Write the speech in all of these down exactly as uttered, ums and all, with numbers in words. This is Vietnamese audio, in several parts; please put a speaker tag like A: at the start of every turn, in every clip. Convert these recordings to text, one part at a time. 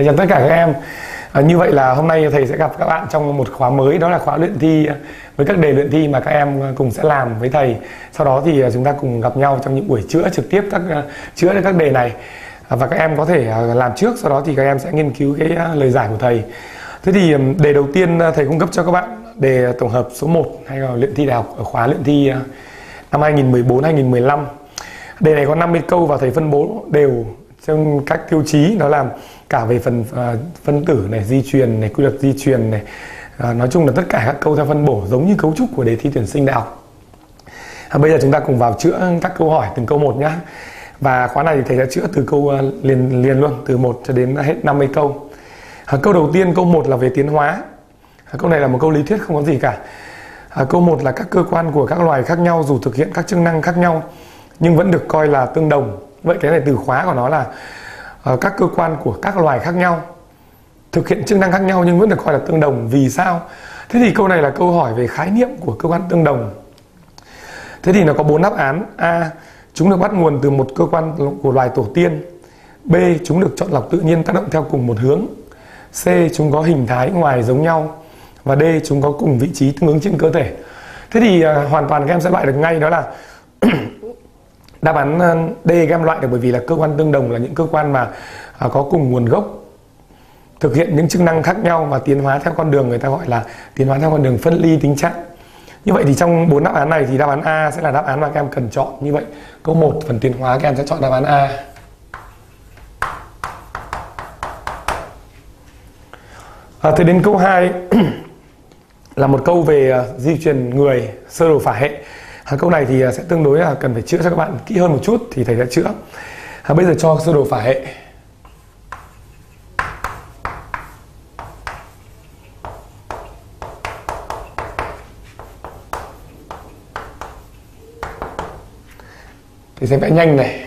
A: Thầy chào tất cả các em. À, như vậy là hôm nay thầy sẽ gặp các bạn trong một khóa mới, đó là khóa luyện thi với các đề luyện thi mà các em cùng sẽ làm với thầy. Sau đó thì chúng ta cùng gặp nhau trong những buổi chữa trực tiếp các chữa các đề này, à, và các em có thể làm trước, sau đó thì các em sẽ nghiên cứu cái lời giải của thầy. Thế thì đề đầu tiên thầy cung cấp cho các bạn đề tổng hợp số một hay là luyện thi đại học ở khóa luyện thi năm hai nghìn mười bốn hai nghìn mười lăm. Đề này có năm mươi câu và thầy phân bố đều trong các tiêu chí, đó là cả về phần uh, phân tử này, di truyền này, quy luật di truyền này, uh, nói chung là tất cả các câu theo phân bổ giống như cấu trúc của đề thi tuyển sinh đại học. À, bây giờ chúng ta cùng vào chữa các câu hỏi từng câu một nhé. Và khóa này thì thầy sẽ chữa từ câu uh, liền liền luôn, từ một cho đến hết năm mươi câu. À, câu đầu tiên, câu một là về tiến hóa. À, câu này là một câu lý thuyết không có gì cả. À, câu một là các cơ quan của các loài khác nhau dù thực hiện các chức năng khác nhau nhưng vẫn được coi là tương đồng. Vậy cái này từ khóa của nó là uh, các cơ quan của các loài khác nhau thực hiện chức năng khác nhau nhưng vẫn được coi là tương đồng. Vì sao? Thế thì câu này là câu hỏi về khái niệm của cơ quan tương đồng. Thế thì nó có bốn đáp án. A. Chúng được bắt nguồn từ một cơ quan của loài tổ tiên. B. Chúng được chọn lọc tự nhiên tác động theo cùng một hướng. C. Chúng có hình thái ngoài giống nhau. Và D. Chúng có cùng vị trí tương ứng trên cơ thể. Thế thì uh, hoàn toàn các em sẽ loại được ngay, đó là đáp án D các em loại được, bởi vì là cơ quan tương đồng là những cơ quan mà à, có cùng nguồn gốc, thực hiện những chức năng khác nhau và tiến hóa theo con đường người ta gọi là tiến hóa theo con đường phân ly tính chất. Như vậy thì trong bốn đáp án này thì đáp án A sẽ là đáp án mà các em cần chọn. Như vậy câu một phần tiến hóa các em sẽ chọn đáp án A. À, thế đến câu hai là một câu về uh, di truyền người, sơ đồ phả hệ. À, câu này thì sẽ tương đối là cần phải chữa cho các bạn kỹ hơn một chút thì thầy sẽ chữa. À, bây giờ cho sơ đồ phả hệ. Thì sẽ vẽ nhanh này.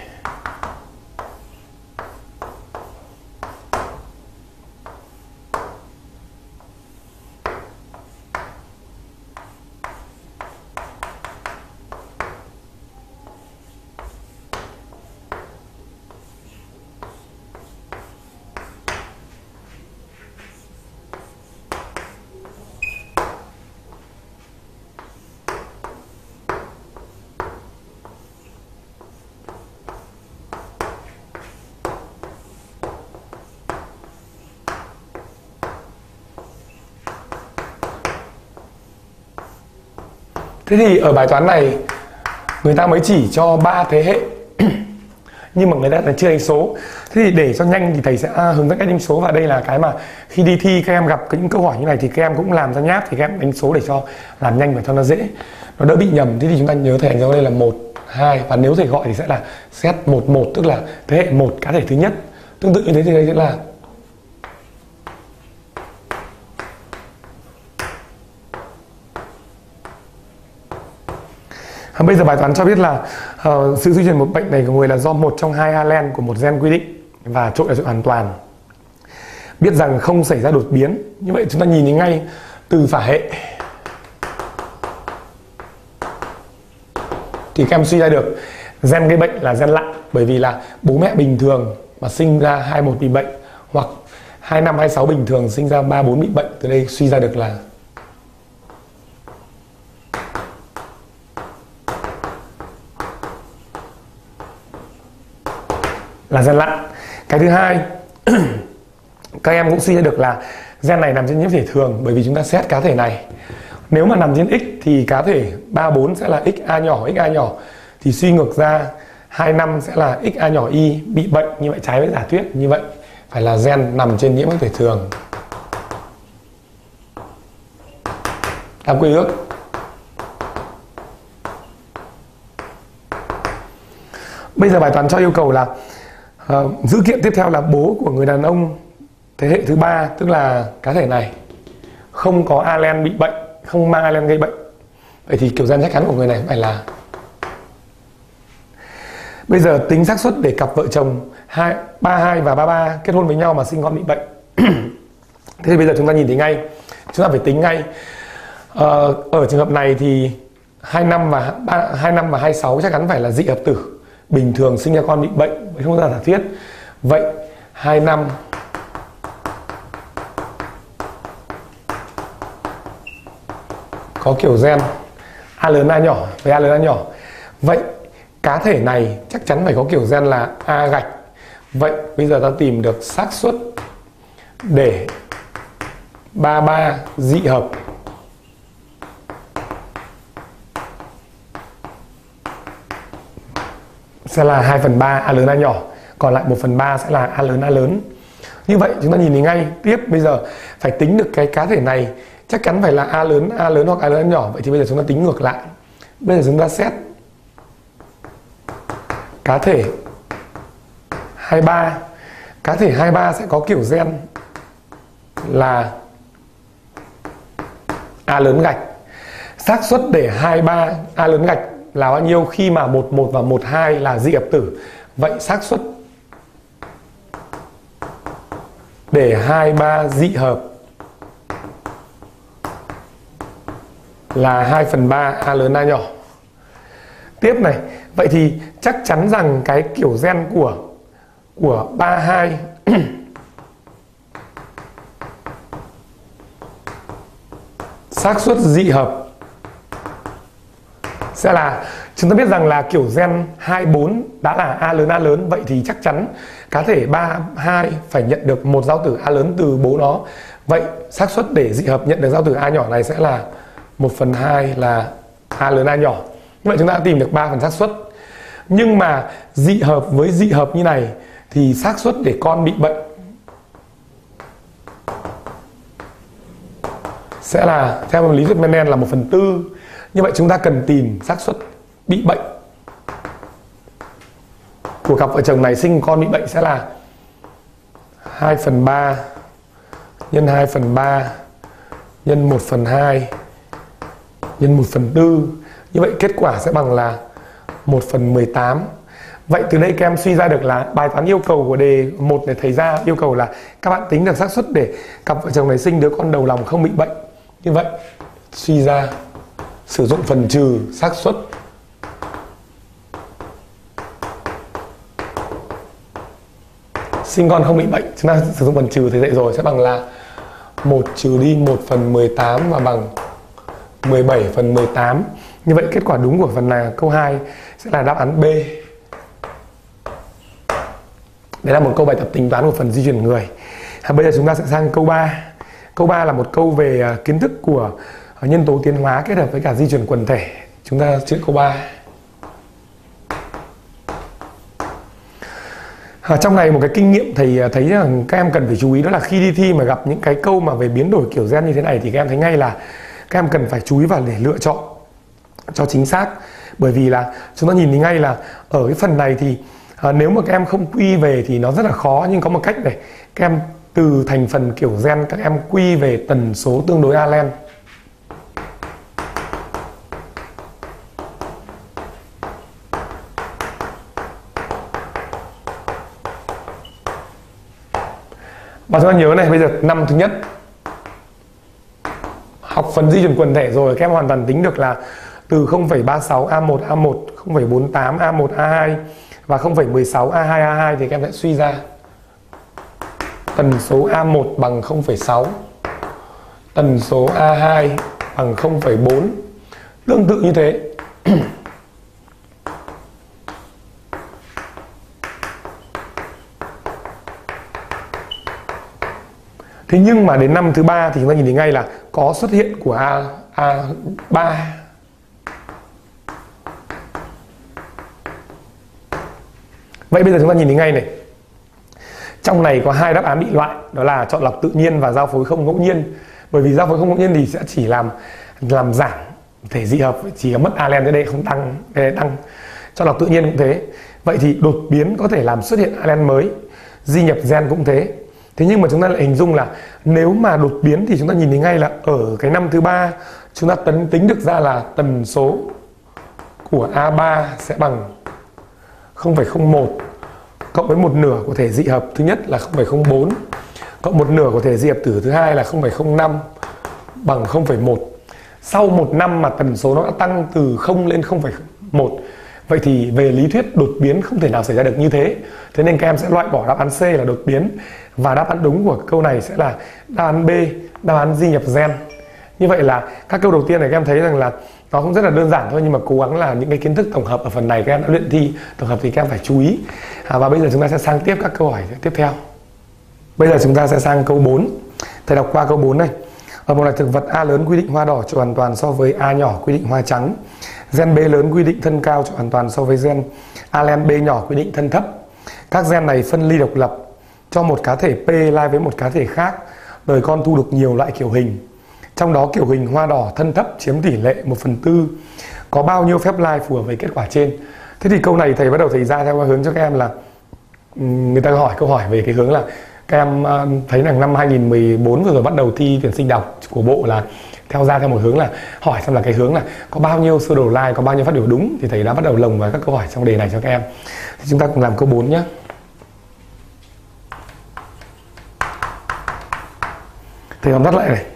A: Thế thì ở bài toán này người ta mới chỉ cho ba thế hệ nhưng mà người ta chưa đánh số. Thế thì để cho nhanh thì thầy sẽ hướng dẫn cách đánh số, và đây là cái mà khi đi thi các em gặp những câu hỏi như này thì các em cũng làm ra nháp, thì các em đánh số để cho làm nhanh và cho nó dễ, nó đỡ bị nhầm. Thế thì chúng ta nhớ thầy đánh dấu đây là một, hai, và nếu thầy gọi thì sẽ là set một một, tức là thế hệ một, cá thể thứ nhất. Tương tự như thế thì đây sẽ là À, bây giờ bài toán cho biết là uh, sự di truyền một bệnh này của người là do một trong hai alen của một gen quy định và trội là trội hoàn toàn. Biết rằng không xảy ra đột biến. Như vậy chúng ta nhìn thấy ngay từ phả hệ thì các em suy ra được gen gây bệnh là gen lạ, bởi vì là bố mẹ bình thường mà sinh ra hai một bị bệnh, hoặc hai năm hai sáu bình thường sinh ra ba bốn bị bệnh. Từ đây suy ra được là là gen lạ. Cái thứ hai các em cũng suy ra được là gen này nằm trên nhiễm thể thường, bởi vì chúng ta xét cá thể này. Nếu mà nằm trên X thì cá thể ba bốn sẽ là ích a nhỏ, ích a nhỏ, thì suy ngược ra hai năm sẽ là ích a nhỏ y bị bệnh. Như vậy trái với giả thuyết, như vậy phải là gen nằm trên nhiễm thể thường. Đáp quy ước. Bây giờ bài toán cho yêu cầu là Uh, dữ kiện tiếp theo là bố của người đàn ông thế hệ thứ ba, tức là cá thể này không có alen bị bệnh, không mang alen gây bệnh. Vậy thì kiểu gen chắc chắn của người này phải là. Bây giờ tính xác suất để cặp vợ chồng ba hai và ba ba kết hôn với nhau mà sinh con bị bệnh. Thế thì bây giờ chúng ta nhìn thấy ngay, chúng ta phải tính ngay. uh, Ở trường hợp này thì hai năm và hai năm và hai sáu chắc chắn phải là dị hợp tử, bình thường sinh ra con bị bệnh, không ra giả thuyết. Vậy hai năm có kiểu gen A lớn A nhỏ với A lớn A nhỏ. Vậy cá thể này chắc chắn phải có kiểu gen là A gạch. Vậy bây giờ ta tìm được xác suất để ba ba dị hợp sẽ là hai phần ba A lớn A nhỏ, còn lại một phần ba sẽ là A lớn A lớn. Như vậy chúng ta nhìn thấy ngay tiếp bây giờ phải tính được cái cá thể này chắc chắn phải là A lớn A lớn hoặc A lớn A nhỏ. Vậy thì bây giờ chúng ta tính ngược lại. Bây giờ chúng ta xét cá thể hai ba. Cá thể hai ba sẽ có kiểu gen là A lớn gạch. Xác suất để hai ba A lớn gạch là bao nhiêu khi mà một một và một hai là dị hợp tử. Vậy xác suất để hai ba dị hợp là hai phần ba A lớn A nhỏ. Tiếp này, vậy thì chắc chắn rằng cái kiểu gen của của ba hai xác suất dị hợp sẽ là, chúng ta biết rằng là kiểu gen hai bốn đã là A lớn A lớn, vậy thì chắc chắn cá thể ba hai phải nhận được một giao tử A lớn từ bố nó. Vậy xác suất để dị hợp nhận được giao tử A nhỏ này sẽ là một phần hai là A lớn A nhỏ. Vậy chúng ta đã tìm được ba phần xác suất. Nhưng mà dị hợp với dị hợp như này thì xác suất để con bị bệnh sẽ là theo lý thuyết Mendel là một phần tư. Như vậy chúng ta cần tìm xác suất bị bệnh của cặp vợ chồng này sinh con bị bệnh sẽ là hai phần ba nhân hai phần ba nhân một phần hai nhân một phần tư. Như vậy kết quả sẽ bằng là một phần mười tám. Vậy từ đây các em suy ra được là bài toán yêu cầu của đề một này, thầy ra yêu cầu là các bạn tính được xác suất để cặp vợ chồng này sinh đứa con đầu lòng không bị bệnh. Như vậy suy ra sử dụng phần trừ xác suất sinh con không bị bệnh, chúng ta sử dụng phần trừ thầy dạy rồi sẽ bằng là một trừ đi một phần mười tám và bằng mười bảy phần mười tám. Như vậy kết quả đúng của phần này câu hai sẽ là đáp án B. Đấy là một câu bài tập tính toán của phần di chuyển người. À, bây giờ chúng ta sẽ sang câu ba. Câu ba là một câu về kiến thức của nhân tố tiến hóa kết hợp với cả di chuyển quần thể. Chúng ta chữa câu ba. À, trong này một cái kinh nghiệm thầy thấy rằng các em cần phải chú ý đó là khi đi thi mà gặp những cái câu mà về biến đổi kiểu gen như thế này thì các em thấy ngay là các em cần phải chú ý vào để lựa chọn cho chính xác. Bởi vì là chúng ta nhìn thấy ngay là ở cái phần này thì à, nếu mà các em không quy về thì nó rất là khó, nhưng có một cách này, các em từ thành phần kiểu gen các em quy về tần số tương đối Allen. Và chúng ta nhớ này, bây giờ năm thứ nhất học phần di chuyển quần thể rồi, các em hoàn toàn tính được là từ không phẩy ba sáu A một A một, không phẩy bốn tám A một A hai và không phẩy mười sáu A hai A hai thì các em sẽ suy ra tần số A một bằng không phẩy sáu, tần số A hai bằng không phẩy bốn. Tương tự như thế. Thế nhưng mà đến năm thứ ba thì chúng ta nhìn thấy ngay là có xuất hiện của A, A ba. Vậy bây giờ chúng ta nhìn thấy ngay này. Trong này có hai đáp án bị loại, đó là chọn lọc tự nhiên và giao phối không ngẫu nhiên. Bởi vì giao phối không ngẫu nhiên thì sẽ chỉ làm làm giảm thể dị hợp, chỉ có mất Allen tới đây không tăng, đây tăng. Chọn lọc tự nhiên cũng thế. Vậy thì đột biến có thể làm xuất hiện Allen mới, di nhập gen cũng thế. Thế nhưng mà chúng ta lại hình dung là nếu mà đột biến thì chúng ta nhìn thấy ngay là ở cái năm thứ ba chúng ta tấn tính được ra là tần số của A ba sẽ bằng không phẩy không một cộng với một nửa của thể dị hợp thứ nhất là không phẩy không bốn cộng một nửa của thể dị hợp tử thứ hai là không phẩy không năm bằng không phẩy một. Sau một năm mà tần số nó đã tăng từ không lên không phẩy một. Vậy thì về lý thuyết đột biến không thể nào xảy ra được như thế. Thế nên các em sẽ loại bỏ đáp án C là đột biến. Và đáp án đúng của câu này sẽ là đáp án B, đáp án di nhập gen. Như vậy là các câu đầu tiên này các em thấy rằng là nó cũng rất là đơn giản thôi, nhưng mà cố gắng là những cái kiến thức tổng hợp ở phần này các em đã luyện thi tổng hợp thì các em phải chú ý. À, và bây giờ chúng ta sẽ sang tiếp các câu hỏi tiếp theo. Bây giờ chúng ta sẽ sang câu bốn. Thầy đọc qua câu bốn này. Ở một loài thực vật, A lớn quy định hoa đỏ cho hoàn toàn so với A nhỏ quy định hoa trắng. Gen B lớn quy định thân cao cho hoàn toàn so với gen A len B nhỏ quy định thân thấp. Các gen này phân ly độc lập cho một cá thể P lai với một cá thể khác. Đời con thu được nhiều loại kiểu hình. Trong đó kiểu hình hoa đỏ thân thấp chiếm tỷ lệ một phần tư. Có bao nhiêu phép lai phù hợp với kết quả trên? Thế thì câu này thầy bắt đầu thầy ra theo hướng cho các em là người ta hỏi câu hỏi về cái hướng là các em thấy rằng năm hai nghìn mười bốn vừa rồi bắt đầu thi tuyển sinh đọc của bộ là theo ra theo một hướng là hỏi xem là cái hướng là có bao nhiêu sơ đồ lai, có bao nhiêu phát biểu đúng, thì thầy đã bắt đầu lồng vào các câu hỏi trong đề này cho các em. Thì chúng ta cùng làm câu bốn nhé. Thầy tóm tắt lại này.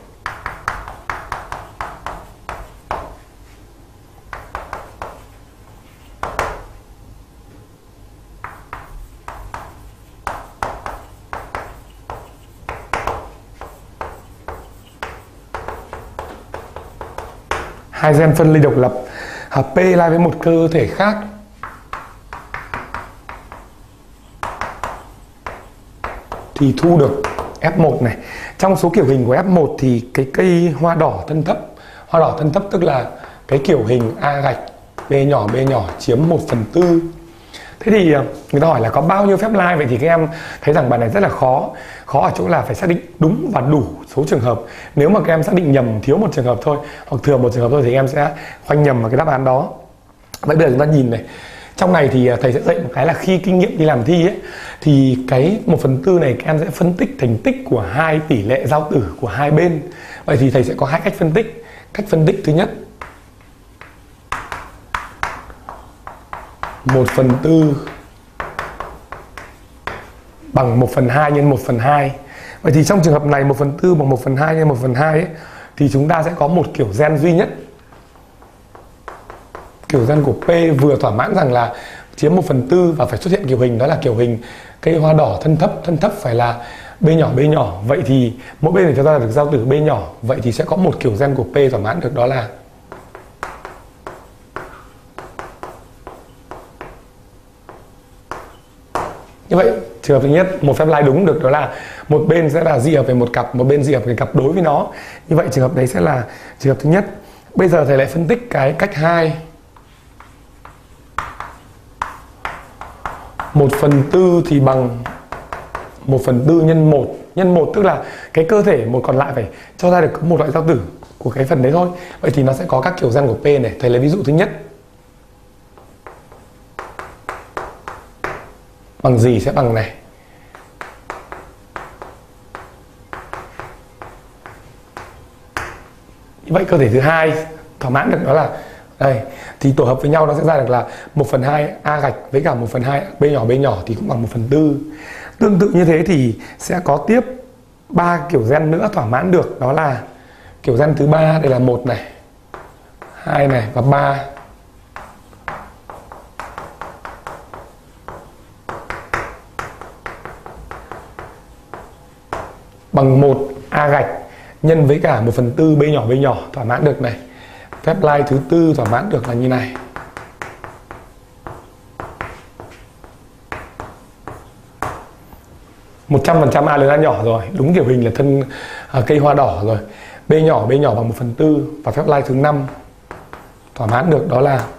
A: Hai gen phân ly độc lập, P lai với một cơ thể khác. Thì thu được F một này. Trong số kiểu hình của F một thì cái cây hoa đỏ thân thấp, hoa đỏ thân thấp tức là cái kiểu hình A gạch B nhỏ B nhỏ chiếm một phần tư. Thế thì người ta hỏi là có bao nhiêu phép lai? Vậy thì các em thấy rằng bài này rất là khó. Khó ở chỗ là phải xác định đúng và đủ số trường hợp. Nếu mà các em xác định nhầm, thiếu một trường hợp thôi hoặc thừa một trường hợp thôi thì em sẽ khoanh nhầm vào cái đáp án đó. Vậy bây giờ chúng ta nhìn này. Trong này thì thầy sẽ dạy một cái là khi kinh nghiệm đi làm thi ấy, thì cái một phần tư này các em sẽ phân tích thành tích của hai tỷ lệ giao tử của hai bên. Vậy thì thầy sẽ có hai cách phân tích. Cách phân tích thứ nhất, một phần tư bằng một phần hai nhân một phần hai. Vậy thì trong trường hợp này một phần tư bằng một phần hai nhân một phần hai ấy, thì chúng ta sẽ có một kiểu gen duy nhất. Kiểu gen của P vừa thỏa mãn rằng là chiếm một phần tư và phải xuất hiện kiểu hình, đó là kiểu hình cây hoa đỏ thân thấp. Thân thấp phải là B nhỏ B nhỏ. Vậy thì mỗi bên thì chúng ta được giao tử B nhỏ. Vậy thì sẽ có một kiểu gen của P thỏa mãn được, đó là như vậy. Trường hợp thứ nhất, một phép lai đúng được, đó là một bên sẽ là di hợp về một cặp, một bên di hợp về cặp đối với nó. Như vậy trường hợp đấy sẽ là trường hợp thứ nhất. Bây giờ thầy lại phân tích cái cách hai. Một phần tư thì bằng một phần tư nhân một. Nhân một tức là cái cơ thể một còn lại phải cho ra được một loại giao tử của cái phần đấy thôi. Vậy thì nó sẽ có các kiểu gen của P này. Thầy lấy ví dụ thứ nhất. Bằng gì sẽ bằng này. Như vậy cơ thể thứ hai thỏa mãn được, đó là đây. Thì tổ hợp với nhau nó sẽ ra được là một phần hai A gạch với cả một phần hai B nhỏ B nhỏ thì cũng bằng một phần tư. Tương tự như thế thì sẽ có tiếp ba kiểu gen nữa thỏa mãn được, đó là kiểu gen thứ ba, đây là một này, hai này và ba. Bằng một A gạch nhân với cả một phần tư B nhỏ B nhỏ thỏa mãn được này. Phép lai thứ tư thỏa mãn được là như này. một trăm phần trăm A lớn A nhỏ rồi, đúng kiểu hình là thân à, cây hoa đỏ rồi. B nhỏ B nhỏ bằng một phần tư. Và phép lai thứ năm thỏa mãn được, đó là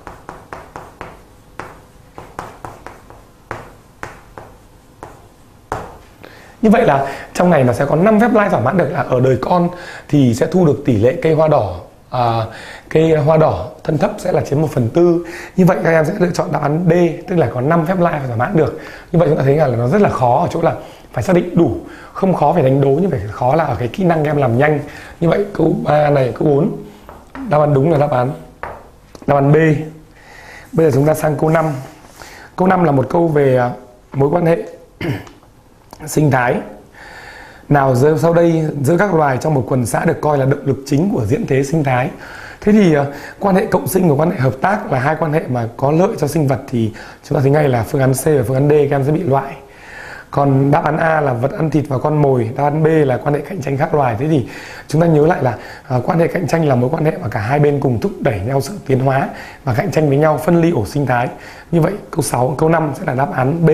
A: như vậy là trong này nó sẽ có năm phép lai thỏa mãn được, là ở đời con thì sẽ thu được tỷ lệ cây hoa đỏ à, cây hoa đỏ thân thấp sẽ là chiếm một phần tư. Như vậy các em sẽ lựa chọn đáp án D, tức là có năm phép lai thỏa mãn được. Như vậy chúng ta thấy là nó rất là khó ở chỗ là phải xác định đủ, không khó phải đánh đố, nhưng phải khó là ở cái kỹ năng em làm nhanh. Như vậy câu ba này, câu bốn đáp án đúng là đáp án đáp án B. Bây giờ chúng ta sang câu năm. Câu năm là một câu về mối quan hệ sinh thái. Nào sau đây giữa các loài trong một quần xã được coi là động lực chính của diễn thế sinh thái. Thế thì uh, quan hệ cộng sinh và quan hệ hợp tác là hai quan hệ mà có lợi cho sinh vật, thì chúng ta thấy ngay là phương án C và phương án D các em sẽ bị loại. Còn đáp án A là vật ăn thịt và con mồi, đáp án B là quan hệ cạnh tranh khác loài. Thế thì chúng ta nhớ lại là à, quan hệ cạnh tranh là mối quan hệ mà cả hai bên cùng thúc đẩy nhau sự tiến hóa và cạnh tranh với nhau, phân ly ổ sinh thái. Như vậy câu sáu, câu năm sẽ là đáp án B.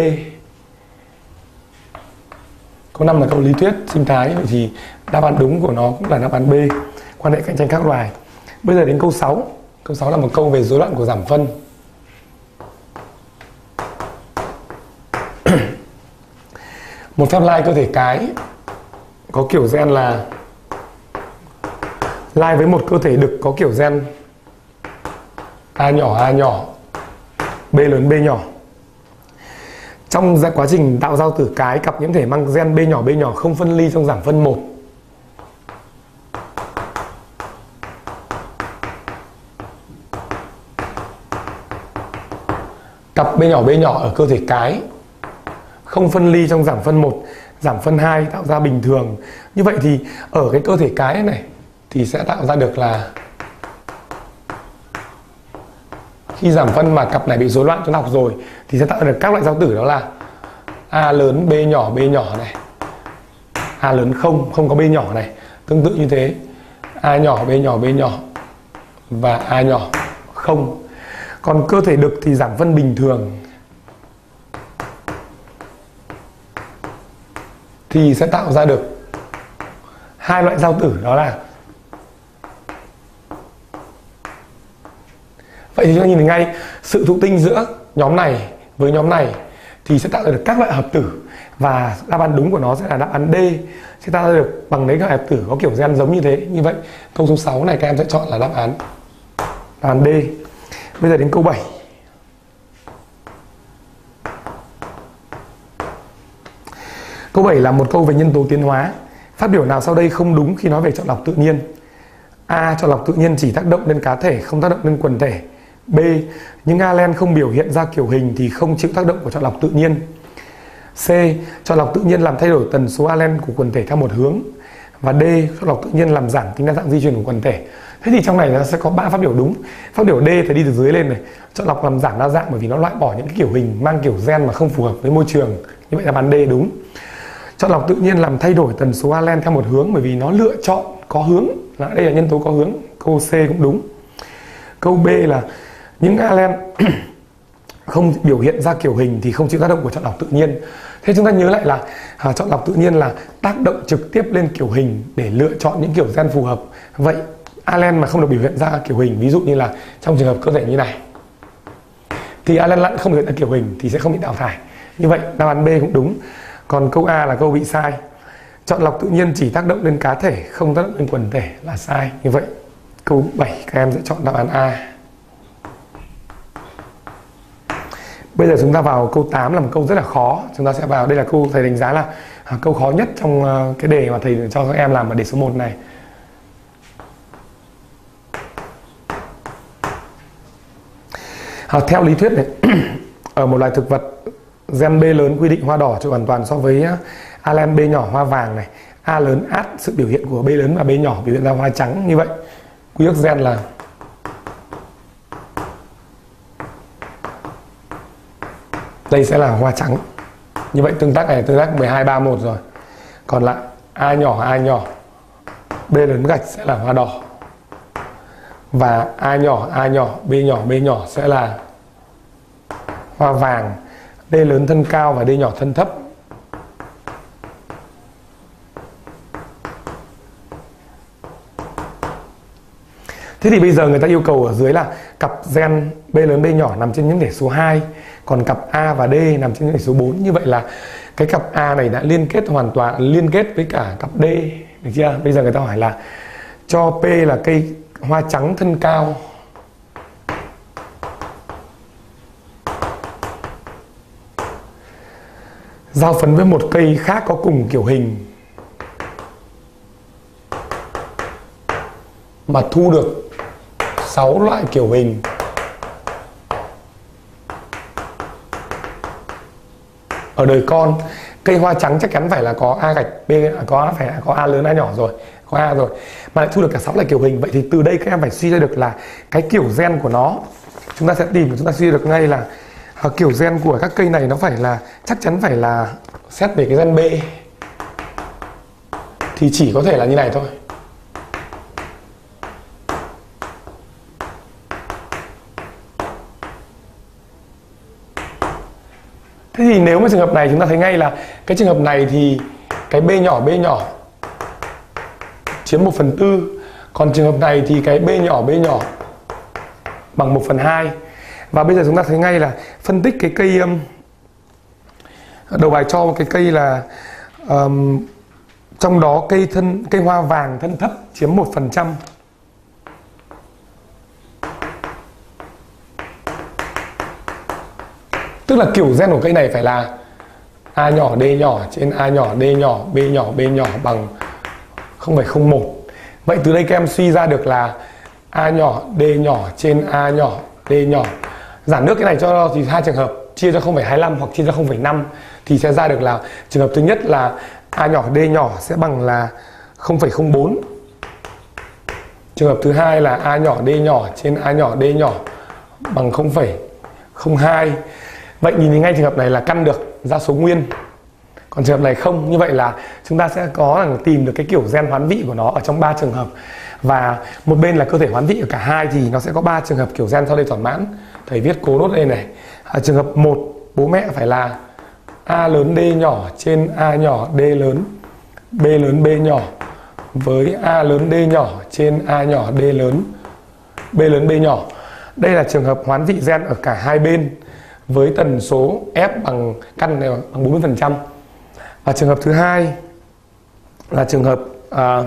A: Câu năm là câu lý thuyết sinh thái, vậy thì đáp án đúng của nó cũng là đáp án B, quan hệ cạnh tranh khác loài. Bây giờ đến câu sáu. Câu sáu là một câu về rối loạn của giảm phân. Một phép lai cơ thể cái có kiểu gen là lai với một cơ thể đực có kiểu gen A nhỏ A nhỏ, B lớn B nhỏ. Trong quá trình tạo giao tử cái, cặp nhiễm thể mang gen B nhỏ B nhỏ không phân ly trong giảm phân một. Cặp B nhỏ B nhỏ ở cơ thể cái không phân ly trong giảm phân một, giảm phân hai tạo ra bình thường. Như vậy thì ở cái cơ thể cái này thì sẽ tạo ra được là khi giảm phân mà cặp này bị rối loạn, chúng ta học rồi, thì sẽ tạo ra được các loại giao tử, đó là A lớn B nhỏ B nhỏ này, A lớn không, không có B nhỏ này, tương tự như thế, A nhỏ B nhỏ B nhỏ và A nhỏ không. Còn cơ thể đực thì giảm phân bình thường thì sẽ tạo ra được hai loại giao tử, đó là vậy thì chúng ta nhìn thấy ngay sự thụ tinh giữa nhóm này với nhóm này thì sẽ tạo ra được các loại hợp tử, và đáp án đúng của nó sẽ là đáp án D, sẽ tạo ra được bằng lấy các hợp tử có kiểu gen giống như thế. Như vậy câu số sáu này các em sẽ chọn là đáp án đáp án D. Bây giờ đến câu bảy. Câu bảy là một câu về nhân tố tiến hóa. Phát biểu nào sau đây không đúng khi nói về chọn lọc tự nhiên? A. Chọn lọc tự nhiên chỉ tác động lên cá thể, không tác động lên quần thể. B. Những alen không biểu hiện ra kiểu hình thì không chịu tác động của chọn lọc tự nhiên. C. Chọn lọc tự nhiên làm thay đổi tần số alen của quần thể theo một hướng. Và D. Chọn lọc tự nhiên làm giảm tính đa dạng di truyền của quần thể. Thế thì trong này nó sẽ có ba phát biểu đúng. Phát biểu D thì đi từ dưới lên này, chọn lọc làm giảm đa dạng bởi vì nó loại bỏ những cái kiểu hình mang kiểu gen mà không phù hợp với môi trường. Như vậy đáp án D đúng. Chọn lọc tự nhiên làm thay đổi tần số alen theo một hướng bởi vì nó lựa chọn có hướng, là đây là nhân tố có hướng. Câu C cũng đúng. Câu B là những alen không biểu hiện ra kiểu hình thì không chịu tác động của chọn lọc tự nhiên. Thế chúng ta nhớ lại là à, chọn lọc tự nhiên là tác động trực tiếp lên kiểu hình để lựa chọn những kiểu gen phù hợp. Vậy alen mà không được biểu hiện ra kiểu hình, ví dụ như là trong trường hợp cơ thể như này, thì alen lặn không biểu hiện ra kiểu hình thì sẽ không bị đào thải. Như vậy đáp án B cũng đúng. Còn câu A là câu bị sai. Chọn lọc tự nhiên chỉ tác động lên cá thể, không tác động lên quần thể là sai. Như vậy câu bảy các em sẽ chọn đáp án A. Bây giờ chúng ta vào câu tám là một câu rất là khó. Chúng ta sẽ vào, đây là câu thầy đánh giá là à, câu khó nhất trong uh, cái đề mà thầy cho các em làm ở đề số một này. À, theo lý thuyết này, ở một loài thực vật, gen B lớn quy định hoa đỏ trội hoàn toàn so với alen B nhỏ hoa vàng này. A lớn át sự biểu hiện của B lớn và B nhỏ biểu hiện ra hoa trắng. Như vậy quy ước gen là đây sẽ là hoa trắng. Như vậy tương tác này tương tác mười hai ba một rồi. Còn lại A nhỏ A nhỏ B lớn gạch sẽ là hoa đỏ, và A nhỏ A nhỏ B nhỏ B nhỏ sẽ là hoa vàng. D lớn thân cao và D nhỏ thân thấp. Thế thì bây giờ người ta yêu cầu ở dưới là cặp gen B lớn B nhỏ nằm trên nhiễm thể số hai, còn cặp A và D nằm trên nhiễm thể số bốn. Như vậy là cái cặp A này đã liên kết hoàn toàn, liên kết với cả cặp D, được chưa? Bây giờ người ta hỏi là cho P là cây hoa trắng thân cao, giao phấn với một cây khác có cùng kiểu hình mà thu được sáu loại kiểu hình ở đời con. Cây hoa trắng chắc chắn phải là có A gạch B, có phải có A lớn A nhỏ rồi, có A rồi, mà lại thu được cả sáu loại kiểu hình. Vậy thì từ đây các em phải suy ra được là cái kiểu gen của nó. Chúng ta sẽ tìm, chúng ta suy ra được ngay là À, kiểu gen của các cây này nó phải là chắc chắn phải là xét về cái gen B thì chỉ có thể là như này thôi. Thế thì nếu mà trường hợp này chúng ta thấy ngay là cái trường hợp này thì cái B nhỏ B nhỏ chiếm một phần tư, còn trường hợp này thì cái B nhỏ B nhỏ bằng một phần hai. Và bây giờ chúng ta thấy ngay là phân tích cái cây um, đầu bài cho một cái cây là um, trong đó cây thân cây hoa vàng thân thấp chiếm một phần trăm. Tức là kiểu gen của cây này phải là A nhỏ D nhỏ trên A nhỏ D nhỏ B nhỏ B nhỏ bằng không phẩy không một. Vậy từ đây các em suy ra được là A nhỏ D nhỏ trên A nhỏ D nhỏ. Giản nước cái này cho thì hai trường hợp chia cho không phẩy hai lăm hoặc chia cho không phẩy năm thì sẽ ra được là trường hợp thứ nhất là A nhỏ D nhỏ sẽ bằng là không phẩy không bốn. Trường hợp thứ hai là A nhỏ D nhỏ trên A nhỏ D nhỏ bằng không phẩy không hai. Vậy nhìn thấy ngay trường hợp này là căn được ra số nguyên. Còn trường hợp này không. Như vậy là chúng ta sẽ có là tìm được cái kiểu gen hoán vị của nó ở trong ba trường hợp. Và một bên là cơ thể hoán vị ở cả hai thì nó sẽ có ba trường hợp kiểu gen sau đây thỏa mãn. Thầy viết cố nốt đây này. À, trường hợp một, bố mẹ phải là A lớn D nhỏ trên A nhỏ D lớn, B lớn B nhỏ với A lớn D nhỏ trên A nhỏ D lớn, B lớn B nhỏ. Đây là trường hợp hoán vị gen ở cả hai bên với tần số F bằng căn này bằng bốn mươi phần trăm. Và trường hợp thứ hai là trường hợp à,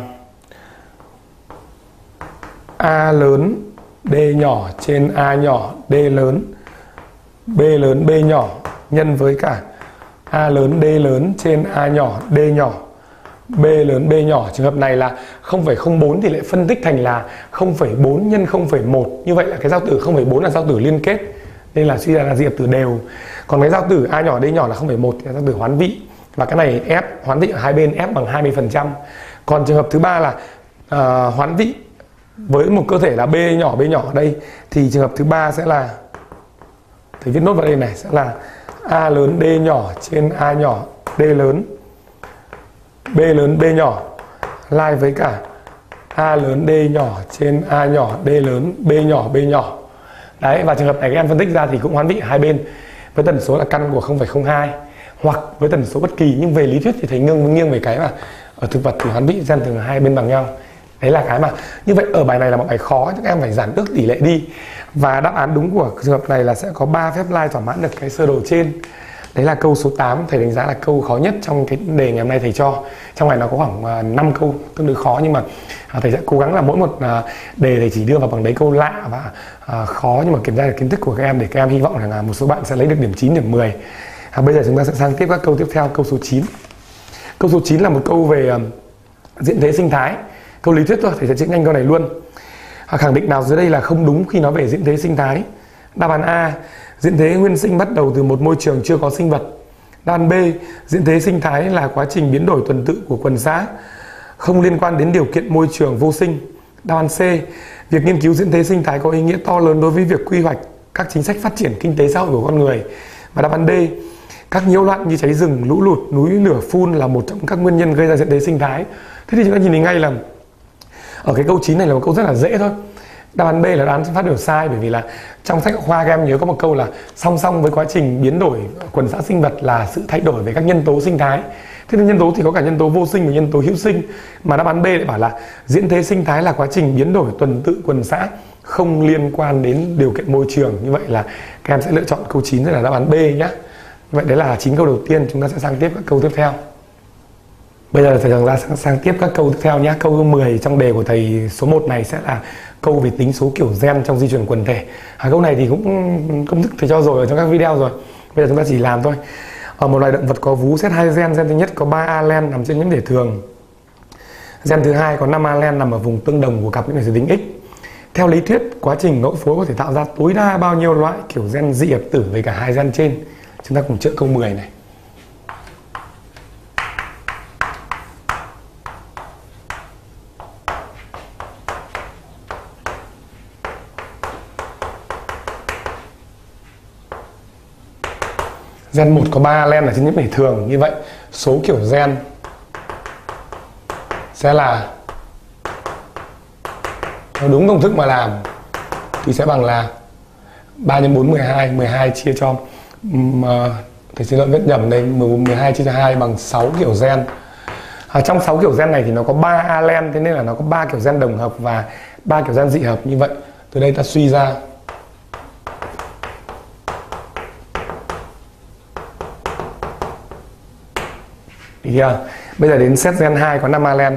A: A lớn D nhỏ trên A nhỏ D lớn, B lớn B nhỏ nhân với cả A lớn D lớn trên A nhỏ D nhỏ, B lớn B nhỏ. Trường hợp này là không phẩy không bốn thì lại phân tích thành là không phẩy bốn nhân không phẩy một. Như vậy là cái giao tử không phẩy bốn là giao tử liên kết, nên là suy ra là diệp tử đều. Còn cái giao tử A nhỏ D nhỏ là không phẩy một thì là giao tử hoán vị. Và cái này F hoán vị ở hai bên F bằng hai mươi phần trăm. Còn trường hợp thứ ba là uh, hoán vị với một cơ thể là B nhỏ B nhỏ ở đây thì trường hợp thứ ba sẽ là, thầy viết nốt vào đây này, sẽ là A lớn D nhỏ trên A nhỏ D lớn, B lớn B nhỏ lai với cả A lớn D nhỏ trên A nhỏ D lớn, B nhỏ B nhỏ. Đấy, và trường hợp này các em phân tích ra thì cũng hoán vị ở hai bên với tần số là căn của không phẩy không hai hoặc với tần số bất kỳ, nhưng về lý thuyết thì thầy nghiêng nghiêng về cái mà ở thực vật thì hoán vị gen từ hai bên bằng nhau. Đấy là cái mà như vậy ở bài này là một bài khó, các em phải giản ước tỷ lệ đi. Và đáp án đúng của trường hợp này là sẽ có ba phép lai thỏa mãn được cái sơ đồ trên. Đấy là câu số tám, thầy đánh giá là câu khó nhất trong cái đề ngày hôm nay thầy cho. Trong này nó có khoảng năm câu tương đối khó, nhưng mà thầy sẽ cố gắng là mỗi một đề thầy chỉ đưa vào bằng đấy câu lạ và khó nhưng mà kiểm tra được kiến thức của các em, để các em hy vọng rằng là một số bạn sẽ lấy được điểm chín, điểm mười. À, bây giờ chúng ta sẽ sang tiếp các câu tiếp theo. Câu số chín. Câu số chín là một câu về diện thế sinh thái, câu lý thuyết thôi, thầy sẽ chỉnh nhanh câu này luôn. À, khẳng định nào dưới đây là không đúng khi nói về diện thế sinh thái? Đáp án A, diện thế nguyên sinh bắt đầu từ một môi trường chưa có sinh vật. Đáp án B, diện thế sinh thái là quá trình biến đổi tuần tự của quần xã, không liên quan đến điều kiện môi trường vô sinh. Đáp án C, việc nghiên cứu diện thế sinh thái có ý nghĩa to lớn đối với việc quy hoạch các chính sách phát triển kinh tế xã hội của con người. Và đáp án D, các nhiễu loạn như cháy rừng, lũ lụt, núi lửa phun là một trong các nguyên nhân gây ra diện thế sinh thái. Thế thì chúng ta nhìn thấy ngay là ở cái câu chín này là một câu rất là dễ thôi. Đáp án B là đáp án phát biểu sai, bởi vì là trong sách khoa các em nhớ có một câu là song song với quá trình biến đổi quần xã sinh vật là sự thay đổi về các nhân tố sinh thái. Thế nên nhân tố thì có cả nhân tố vô sinh và nhân tố hữu sinh, mà đáp án B lại bảo là diễn thế sinh thái là quá trình biến đổi tuần tự quần xã không liên quan đến điều kiện môi trường. Như vậy là các em sẽ lựa chọn câu chín là đáp án B nhé. Vậy đấy là chín câu đầu tiên, chúng ta sẽ sang tiếp các câu tiếp theo. Bây giờ thầy rằng ra sang, sang tiếp các câu tiếp theo nhé. Câu mười trong đề của thầy số một này sẽ là câu về tính số kiểu gen trong di truyền quần thể. À, câu này thì cũng công thức thầy cho rồi ở trong các video rồi. Bây giờ chúng ta chỉ làm thôi. Ở một loài động vật có vú xét hai gen, gen thứ nhất có ba alen nằm trên những thể thường. Gen thứ hai có năm alen nằm ở vùng tương đồng của cặp những thể giới tính X. Theo lý thuyết, quá trình nội phối có thể tạo ra tối đa bao nhiêu loại kiểu gen dị ập tử với cả hai gen trên? Chúng ta cùng chữa câu mười này. Gen một có ba len ở trên nhiễm thể thường, như vậy số kiểu gen sẽ là, nếu đúng công thức mà làm thì sẽ bằng là ba nhân bốn mười hai, mười hai chia cho um, thầy xin lỗi viết nhầm đây, mười hai chia cho hai bằng sáu kiểu gen. À, trong sáu kiểu gen này thì nó có ba alen, thế nên là nó có ba kiểu gen đồng hợp và ba kiểu gen dị hợp. Như vậy từ đây ta suy ra thì uh, bây giờ đến set gen hai có năm alen.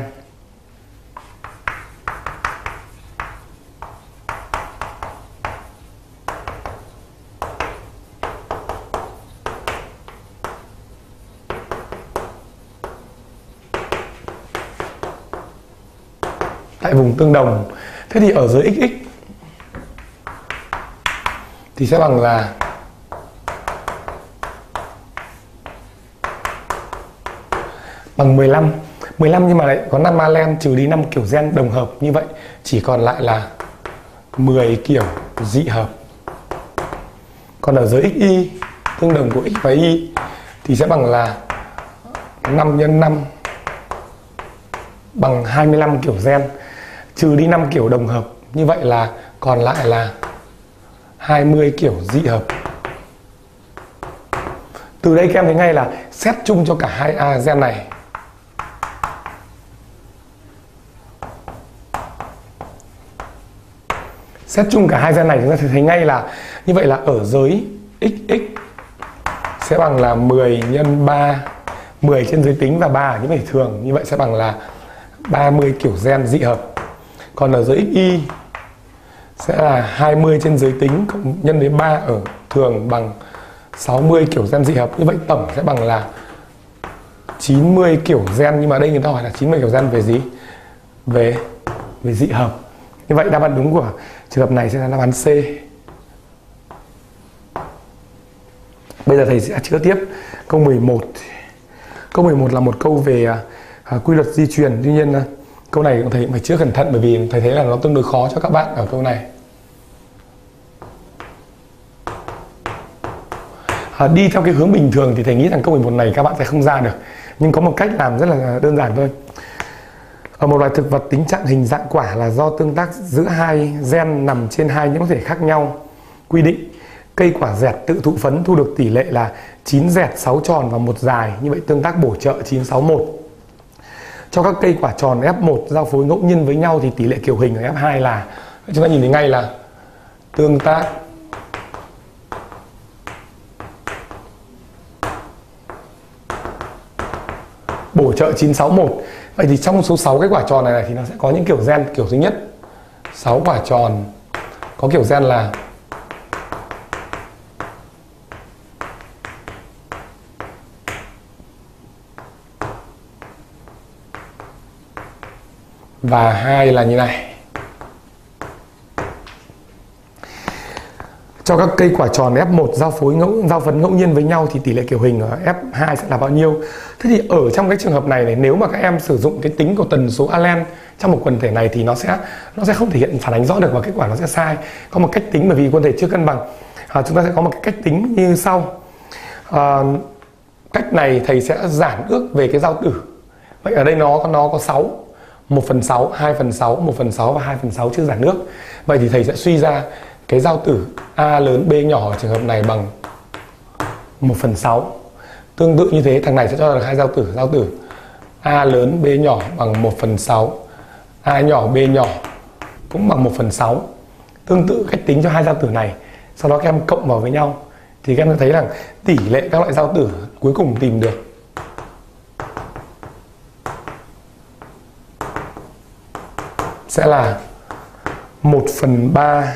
A: Tại vùng tương đồng. Thế thì ở dưới xx thì sẽ bằng là bằng mười lăm. mười lăm nhưng mà lại có năm alen trừ đi năm kiểu gen đồng hợp, như vậy chỉ còn lại là mười kiểu dị hợp. Còn ở dưới xy tương đồng của x và y thì sẽ bằng là năm nhân năm bằng hai mươi lăm kiểu gen, trừ đi năm kiểu đồng hợp, như vậy là còn lại là hai mươi kiểu dị hợp. Từ đây các em thấy ngay là xét chung cho cả hai a gen này xét chung cả hai gen này chúng ta thấy ngay là như vậy là ở giới xx sẽ bằng là mười nhân ba, mười trên giới tính và ba ở nhiễm thể thường, như vậy sẽ bằng là ba mươi kiểu gen dị hợp. Còn ở giới xy sẽ là hai mươi trên giới tính cộng nhân với ba ở thường bằng sáu mươi kiểu gen dị hợp, như vậy tổng sẽ bằng là chín mươi kiểu gen. Nhưng mà đây người ta hỏi là chín mươi kiểu gen về gì? Về về dị hợp. Như vậy đáp án đúng của trường hợp này sẽ là đáp án C. Bây giờ thầy sẽ chữa tiếp câu mười một. Câu mười một là một câu về uh, quy luật di truyền. Tuy nhiên uh, câu này thầy cũng phải chữa cẩn thận, bởi vì thầy thấy là nó tương đối khó cho các bạn ở câu này. Uh, đi theo cái hướng bình thường thì thầy nghĩ rằng câu mười một này các bạn sẽ không ra được. Nhưng có một cách làm rất là đơn giản thôi. Ở một loài thực vật, tính trạng hình dạng quả là do tương tác giữa hai gen nằm trên hai nhiễm thể khác nhau. Quy định cây quả dẹt tự thụ phấn thu được tỷ lệ là chín dẹt, sáu tròn và một dài. Như vậy tương tác bổ trợ chín sáu một. Cho các cây quả tròn ép một giao phối ngẫu nhiên với nhau thì tỷ lệ kiểu hình ở ép hai là, chúng ta nhìn thấy ngay là tương tác bổ trợ chín sáu một. Vậy thì trong số sáu cái quả tròn này, này thì nó sẽ có những kiểu gen. Kiểu thứ nhất, sáu quả tròn có kiểu gen là và hai là như này. Cho các cây quả tròn ép một giao phối ngẫu giao phấn ngẫu nhiên với nhau thì tỷ lệ kiểu hình ở ép hai sẽ là bao nhiêu? Thế thì ở trong cái trường hợp này này, nếu mà các em sử dụng cái tính của tần số alen trong một quần thể này thì nó sẽ nó sẽ không thể hiện phản ánh rõ được và kết quả nó sẽ sai. Có một cách tính, bởi vì quần thể chưa cân bằng, à, chúng ta sẽ có một cái cách tính như sau. À, cách này thầy sẽ giản ước về cái giao tử. Vậy ở đây nó nó có sáu, một phần sáu, hai phần sáu, một phần sáu và hai phần sáu chưa giản ước. Vậy thì thầy sẽ suy ra cái giao tử A lớn B nhỏ ở trường hợp này bằng một phần sáu. Tương tự như thế, thằng này sẽ cho được hai giao tử. Giao tử A lớn B nhỏ bằng một phần sáu, A nhỏ B nhỏ cũng bằng một phần sáu. Tương tự cách tính cho hai giao tử này, sau đó các em cộng vào với nhau thì các em sẽ thấy rằng tỷ lệ các loại giao tử cuối cùng tìm được sẽ là một phần ba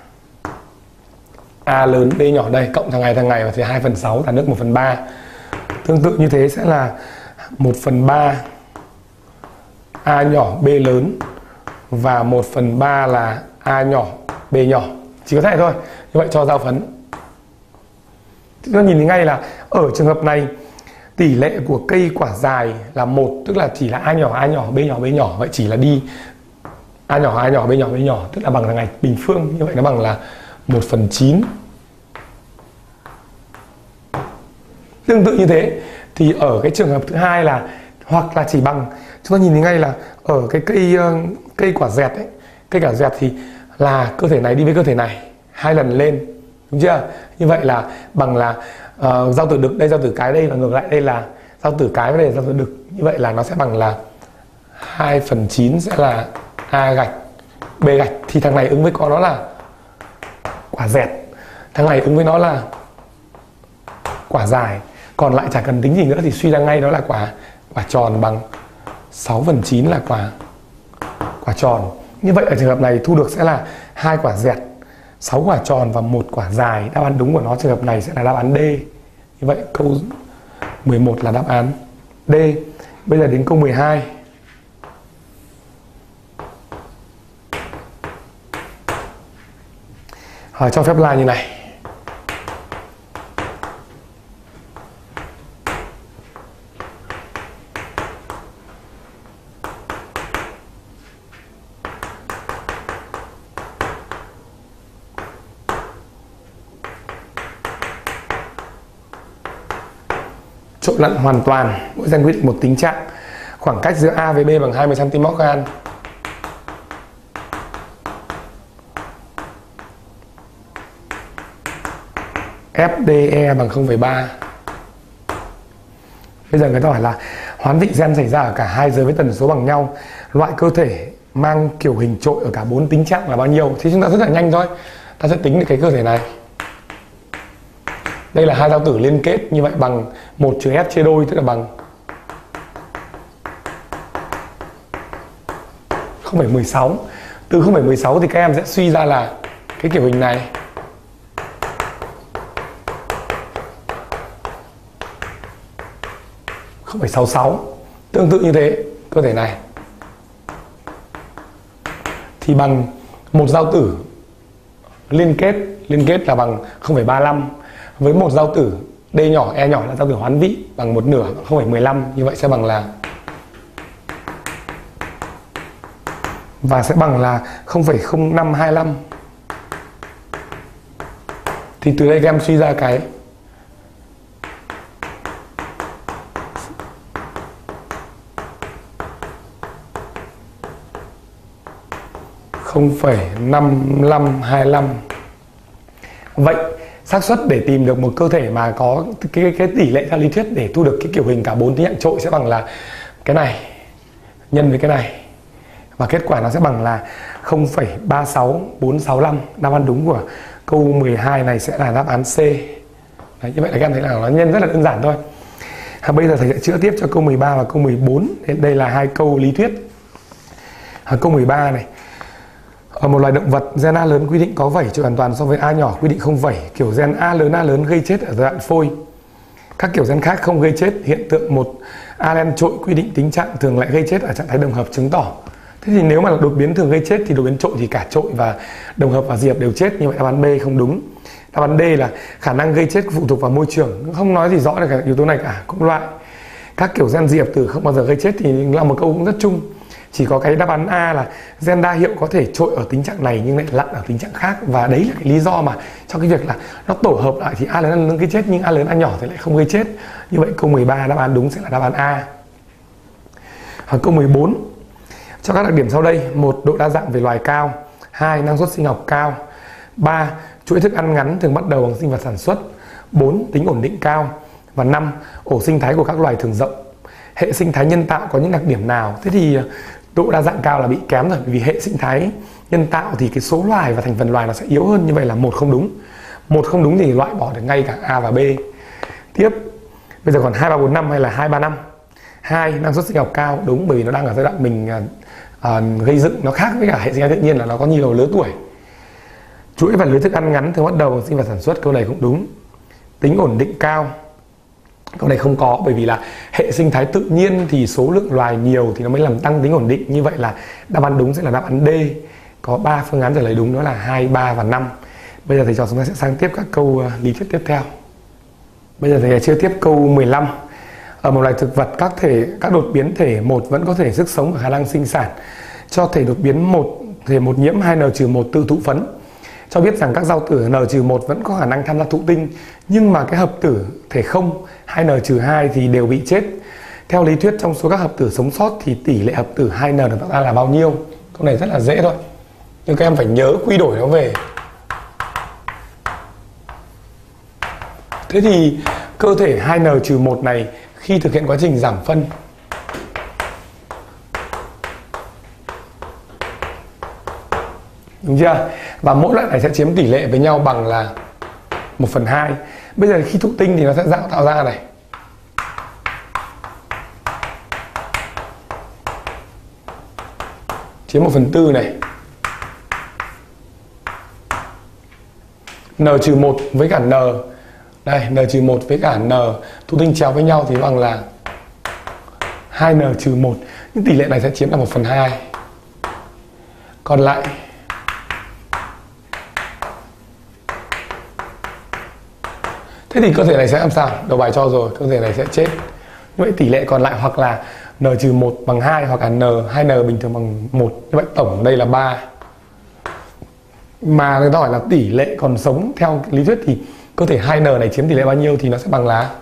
A: A lớn B nhỏ đây, cộng thằng này thằng này và thì hai phần sáu là nước một phần ba. Tương tự như thế sẽ là một phần ba A nhỏ B lớn và một phần ba là A nhỏ B nhỏ. Chỉ có thế này thôi. Như vậy cho giao phấn. Chúng ta nhìn thấy ngay là ở trường hợp này tỷ lệ của cây quả dài là một, tức là chỉ là A nhỏ A nhỏ B nhỏ B nhỏ. Vậy chỉ là đi A nhỏ A nhỏ B nhỏ B nhỏ, tức là bằng thằng này bình phương. Như vậy nó bằng là một phần chín Tương tự như thế thì ở cái trường hợp thứ hai là hoặc là chỉ bằng, chúng ta nhìn thấy ngay là ở cái cây cây quả dẹt ấy, cây quả dẹt thì là cơ thể này đi với cơ thể này hai lần lên, đúng chưa? Như vậy là bằng là uh, giao tử đực đây giao tử cái đây, và ngược lại đây là giao tử cái với đây là giao tử đực. Như vậy là nó sẽ bằng là hai phần chín sẽ là A gạch B gạch, thì thằng này ứng với có nó là quả dẹt, thằng này ứng với nó là quả dài, còn lại chả cần tính gì nữa thì suy ra ngay đó là quả quả tròn, bằng sáu phần chín là quả quả tròn. Như vậy ở trường hợp này thu được sẽ là hai quả dẹt, sáu quả tròn và một quả dài. Đáp án đúng của nó trường hợp này sẽ là đáp án D. Như vậy câu mười một là đáp án D. Bây giờ đến câu mười hai. Hỏi cho phép là như này. Trộn lẫn hoàn toàn, mỗi gen quy định một tính trạng. Khoảng cách giữa A với B bằng hai mươi xăng ti mét gan. ép đê e bằng không phẩy ba. Bây giờ người ta hỏi là hoán vị gen xảy ra ở cả hai giới với tần số bằng nhau. Loại cơ thể mang kiểu hình trội ở cả bốn tính trạng là bao nhiêu? Thì chúng ta rất là nhanh thôi. Ta sẽ tính được cái cơ thể này. Đây là hai giao tử liên kết, như vậy bằng một trừ S chia đôi, tức là bằng không phẩy mười sáu. Từ không phẩy mười sáu thì các em sẽ suy ra là cái kiểu hình này không phẩy sáu sáu. Tương tự như thế, cơ thể này thì bằng một giao tử liên kết, liên kết là bằng không phẩy ba lăm, với một giao tử D nhỏ E nhỏ là giao tử hoán vị bằng một nửa, không phẩy mười lăm. Như vậy sẽ bằng là và sẽ bằng là không phẩy không năm hai lăm. Thì từ đây các em suy ra cái không phẩy năm lăm hai lăm. Vậy xác suất để tìm được một cơ thể mà có cái, cái, cái tỷ lệ theo lý thuyết để thu được cái kiểu hình cả bốn tính trạng trội sẽ bằng là cái này nhân với cái này, và kết quả nó sẽ bằng là không phẩy ba sáu bốn sáu lăm. Đáp án đúng của câu mười hai này sẽ là đáp án C. Đấy, như vậy là các em thấy là nó nhân rất là đơn giản thôi. À, bây giờ thầy sẽ chữa tiếp cho câu mười ba và câu mười bốn. Đây là hai câu lý thuyết. À, câu mười ba này. Ở một loài động vật, gen A lớn quy định có vẩy trội hoàn toàn so với A nhỏ quy định không vẩy. Kiểu gen A lớn A lớn gây chết ở giai đoạn phôi. Các kiểu gen khác không gây chết. Hiện tượng một A len trội quy định tính trạng thường lại gây chết ở trạng thái đồng hợp, chứng tỏ. Thế thì nếu mà đột biến thường gây chết thì đột biến trội thì cả trội và đồng hợp và diệp đều chết. Như vậy đáp án B không đúng. Đáp án D là khả năng gây chết phụ thuộc vào môi trường. Không nói gì rõ về cả yếu tố này cả, cũng loại. Các kiểu gen diệp từ không bao giờ gây chết thì là một câu cũng rất chung. Chỉ có cái đáp án A là gen đa hiệu có thể trội ở tính trạng này nhưng lại lặn ở tính trạng khác, và đấy là cái lý do mà trong cái việc là nó tổ hợp lại thì A lớn A lớn gây chết nhưng A lớn A nhỏ thì lại không gây chết. Như vậy câu mười ba đáp án đúng sẽ là đáp án A. Ở câu mười bốn, cho các đặc điểm sau đây: một độ đa dạng về loài cao, hai năng suất sinh học cao, ba chuỗi thức ăn ngắn thường bắt đầu bằng sinh vật sản xuất, bốn tính ổn định cao, và năm ổ sinh thái của các loài thường rộng. Hệ sinh thái nhân tạo có những đặc điểm nào? Thế thì độ đa dạng cao là bị kém rồi, vì hệ sinh thái nhân tạo thì cái số loài và thành phần loài nó sẽ yếu hơn, như vậy là một không đúng. Một không đúng thì loại bỏ được ngay cả A và B. Tiếp, bây giờ còn hai, ba, bốn, năm hay là hai, ba, năm? hai năng suất sinh học cao, đúng, bởi vì nó đang ở giai đoạn mình uh, gây dựng, nó khác với cả hệ sinh thái tự nhiên là nó có nhiều lứa tuổi. Chuỗi và lưới thức ăn ngắn thường bắt đầu bằng sinh vật sản xuất, câu này cũng đúng. Tính ổn định cao, câu này không có, bởi vì là hệ sinh thái tự nhiên thì số lượng loài nhiều thì nó mới làm tăng tính ổn định. Như vậy là đáp án đúng sẽ là đáp án D. Có ba phương án trả lời đúng, đó là hai, ba và năm. Bây giờ thầy trò chúng ta sẽ sang tiếp các câu lý thuyết tiếp theo. Bây giờ thầy chưa tiếp câu mười lăm. Ở một loài thực vật, các thể các đột biến thể một vẫn có thể sức sống và khả năng sinh sản. Cho thể đột biến một thể một nhiễm hai N trừ một tự thụ phấn. cho biết rằng các giao tử N trừ một vẫn có khả năng tham gia thụ tinh, nhưng mà cái hợp tử thể không hay N trừ hai thì đều bị chết. Theo lý thuyết trong số các hợp tử sống sót thì tỷ lệ hợp tử hai N được tạo ra là bao nhiêu? Câu này rất là dễ thôi, nhưng các em phải nhớ quy đổi nó về. Thế thì cơ thể hai N trừ một này khi thực hiện quá trình giảm phân đúng chưa? Và mỗi loại này sẽ chiếm tỷ lệ với nhau bằng là một phần hai. Bây giờ khi thụ tinh thì nó sẽ tạo tạo ra này. Chiếm một phần tư này. N trừ một với cả N. Đây, N trừ một với cả N thụ tinh chéo với nhau thì bằng là hai N trừ một. Nhưng tỷ lệ này sẽ chiếm là một phần hai. Còn lại thế thì cơ thể này sẽ làm sao? Đầu bài cho rồi, cơ thể này sẽ chết. Như vậy tỷ lệ còn lại hoặc là N trừ một bằng hai hoặc là N, hai N bình thường bằng một. Như vậy tổng đây là ba. Mà người ta hỏi là tỷ lệ còn sống theo lý thuyết thì cơ thể hai N này chiếm tỷ lệ bao nhiêu thì nó sẽ bằng là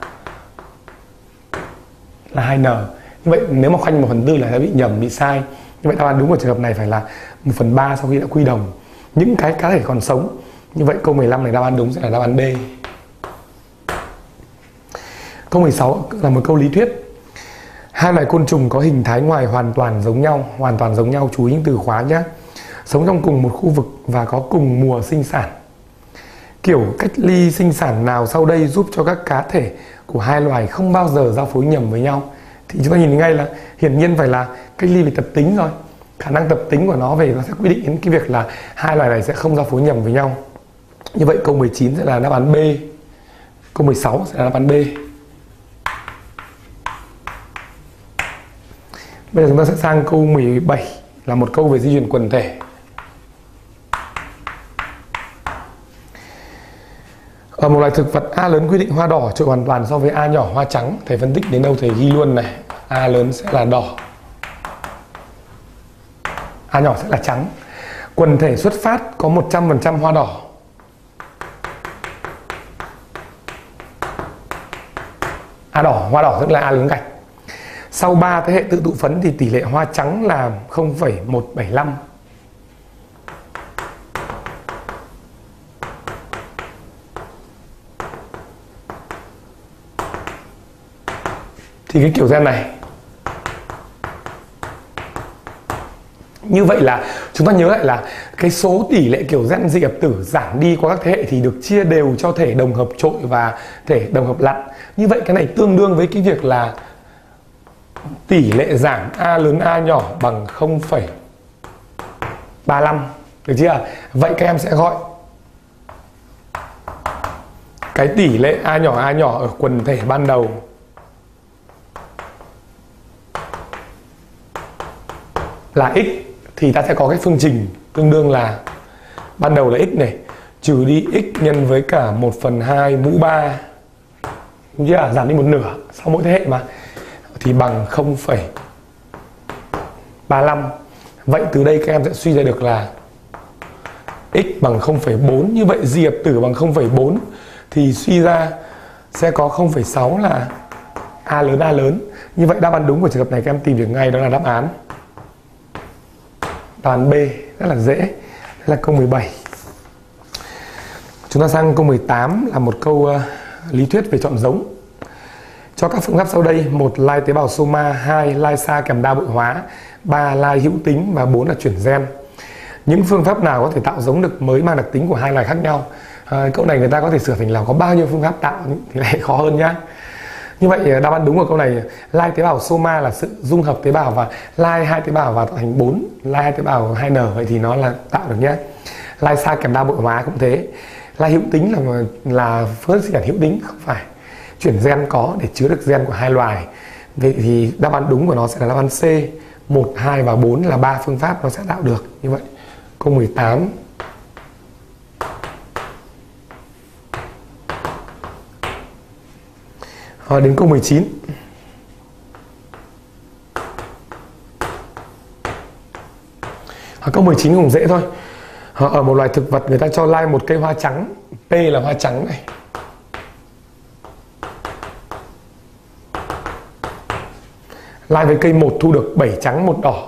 A: là hai N. Như vậy nếu mà khoanh một phần tư là sẽ bị nhầm, bị sai. Như vậy đáp án đúng của trường hợp này phải là một phần ba sau khi đã quy đồng những cái cá thể còn sống. Như vậy câu mười lăm này đáp án đúng sẽ là đáp án D. Câu mười sáu là một câu lý thuyết. Hai loài côn trùng có hình thái ngoài hoàn toàn giống nhau, hoàn toàn giống nhau, chú ý những từ khóa nhé. Sống trong cùng một khu vực và có cùng mùa sinh sản. Kiểu cách ly sinh sản nào sau đây giúp cho các cá thể của hai loài không bao giờ giao phối nhầm với nhau? Thì chúng ta nhìn ngay là hiển nhiên phải là cách ly về tập tính rồi. Khả năng tập tính của nó về nó sẽ quy định đến cái việc là hai loài này sẽ không giao phối nhầm với nhau. Như vậy câu mười chín sẽ là đáp án B. Câu mười sáu sẽ là đáp án B. Bây giờ chúng ta sẽ sang câu mười bảy là một câu về di truyền quần thể. Ở một loài thực vật, A lớn quy định hoa đỏ trội hoàn toàn so với A nhỏ hoa trắng. Thầy phân tích đến đâu thầy ghi luôn này. A lớn sẽ là đỏ, A nhỏ sẽ là trắng. Quần thể xuất phát có một trăm phần trăm hoa đỏ. A đỏ, hoa đỏ tức là A lớn gạch. Sau ba thế hệ tự tụ phấn thì tỷ lệ hoa trắng là không phẩy một bảy lăm. Thì cái kiểu gen này như vậy là chúng ta nhớ lại là cái số tỷ lệ kiểu gen dị hợp tử giảm đi qua các thế hệ thì được chia đều cho thể đồng hợp trội và thể đồng hợp lặn. Như vậy cái này tương đương với cái việc là tỷ lệ giảm A lớn A nhỏ bằng không phẩy ba lăm. Được chưa? Vậy các em sẽ gọi cái tỷ lệ A nhỏ A nhỏ ở quần thể ban đầu là x, thì ta sẽ có cái phương trình tương đương là ban đầu là x này trừ đi x nhân với cả một phần hai mũ ba, đúng chưa? Giảm đi một nửa sau mỗi thế hệ mà, thì bằng không phẩy ba lăm. Vậy từ đây các em sẽ suy ra được là x bằng không phẩy bốn. Như vậy dị hợp tử bằng không phẩy bốn thì suy ra sẽ có không phẩy sáu là A lớn A lớn. Như vậy đáp án đúng của trường hợp này các em tìm được ngay, đó là đáp án Đáp án B, rất là dễ. Đây là câu mười bảy. Chúng ta sang câu mười tám là một câu uh, lý thuyết về chọn giống. Cho các phương pháp sau đây: một lai tế bào soma, hai lai xa kèm đa bội hóa, ba lai hữu tính và bốn là chuyển gen. Những phương pháp nào có thể tạo giống được mới mang đặc tính của hai loài khác nhau? À, câu này người ta có thể sửa thành là có bao nhiêu phương pháp tạo thì lại khó hơn nhá. Như vậy đáp án đúng của câu này, lai tế bào soma là sự dung hợp tế bào và lai hai tế bào và tạo thành bốn, lai hai tế bào hai N, vậy thì nó là tạo được nhé. Lai xa kèm đa bội hóa cũng thế. Lai hữu tính là là phương thức sinh sản hữu tính, không phải. Chuyển gen có để chứa được gen của hai loài. Vậy thì đáp án đúng của nó sẽ là đáp án C. một, hai và bốn là ba phương pháp nó sẽ tạo được. Như vậy câu mười tám. Rồi đến câu mười chín. Ở câu mười chín cũng dễ thôi. Ở một loài thực vật người ta cho lai một cây hoa trắng, P là hoa trắng này. Lai với cây một thu được bảy trắng một đỏ.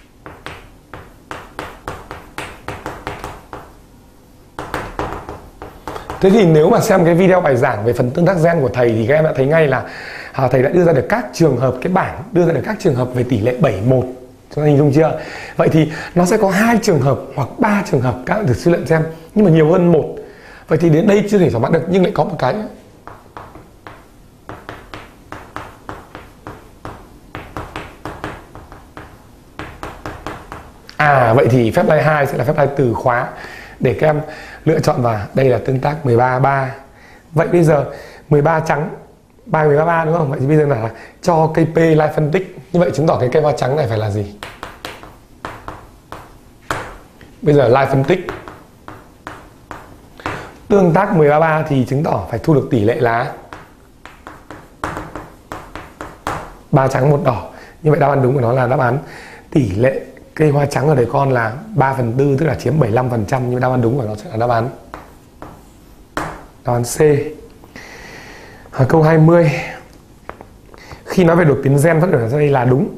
A: Thế thì nếu mà xem cái video bài giảng về phần tương tác gen của thầy thì các em đã thấy ngay là à, thầy đã đưa ra được các trường hợp, cái bảng đưa ra được các trường hợp về tỷ lệ bảy một. Chúng ta hình dung chưa? Vậy thì nó sẽ có hai trường hợp hoặc ba trường hợp các bạn thử suy luận xem, nhưng mà nhiều hơn một. Vậy thì đến đây chưa thể thỏa mãn được, nhưng lại có một cái à, vậy thì phép lai hai sẽ là phép lai từ khóa để các em lựa chọn vào. Đây là tương tác mười ba ba. Vậy bây giờ mười ba trắng, ba mười ba ba đúng không? Vậy thì bây giờ là cho cây P lai phân tích. Như vậy chứng tỏ cái cây hoa trắng này phải là gì? Bây giờ lai phân tích tương tác mười ba ba thì chứng tỏ phải thu được tỷ lệ là ba trắng một đỏ. Như vậy đáp án đúng của nó là đáp án tỷ lệ cây hoa trắng ở đây con là ba phần tư, tức là chiếm bảy mươi lăm phần trăm. Nhưng đáp án đúng của nó sẽ là đáp án đáp án C. À, câu hai mươi. Khi nói về đột biến gen phát biểu ra đây là đúng.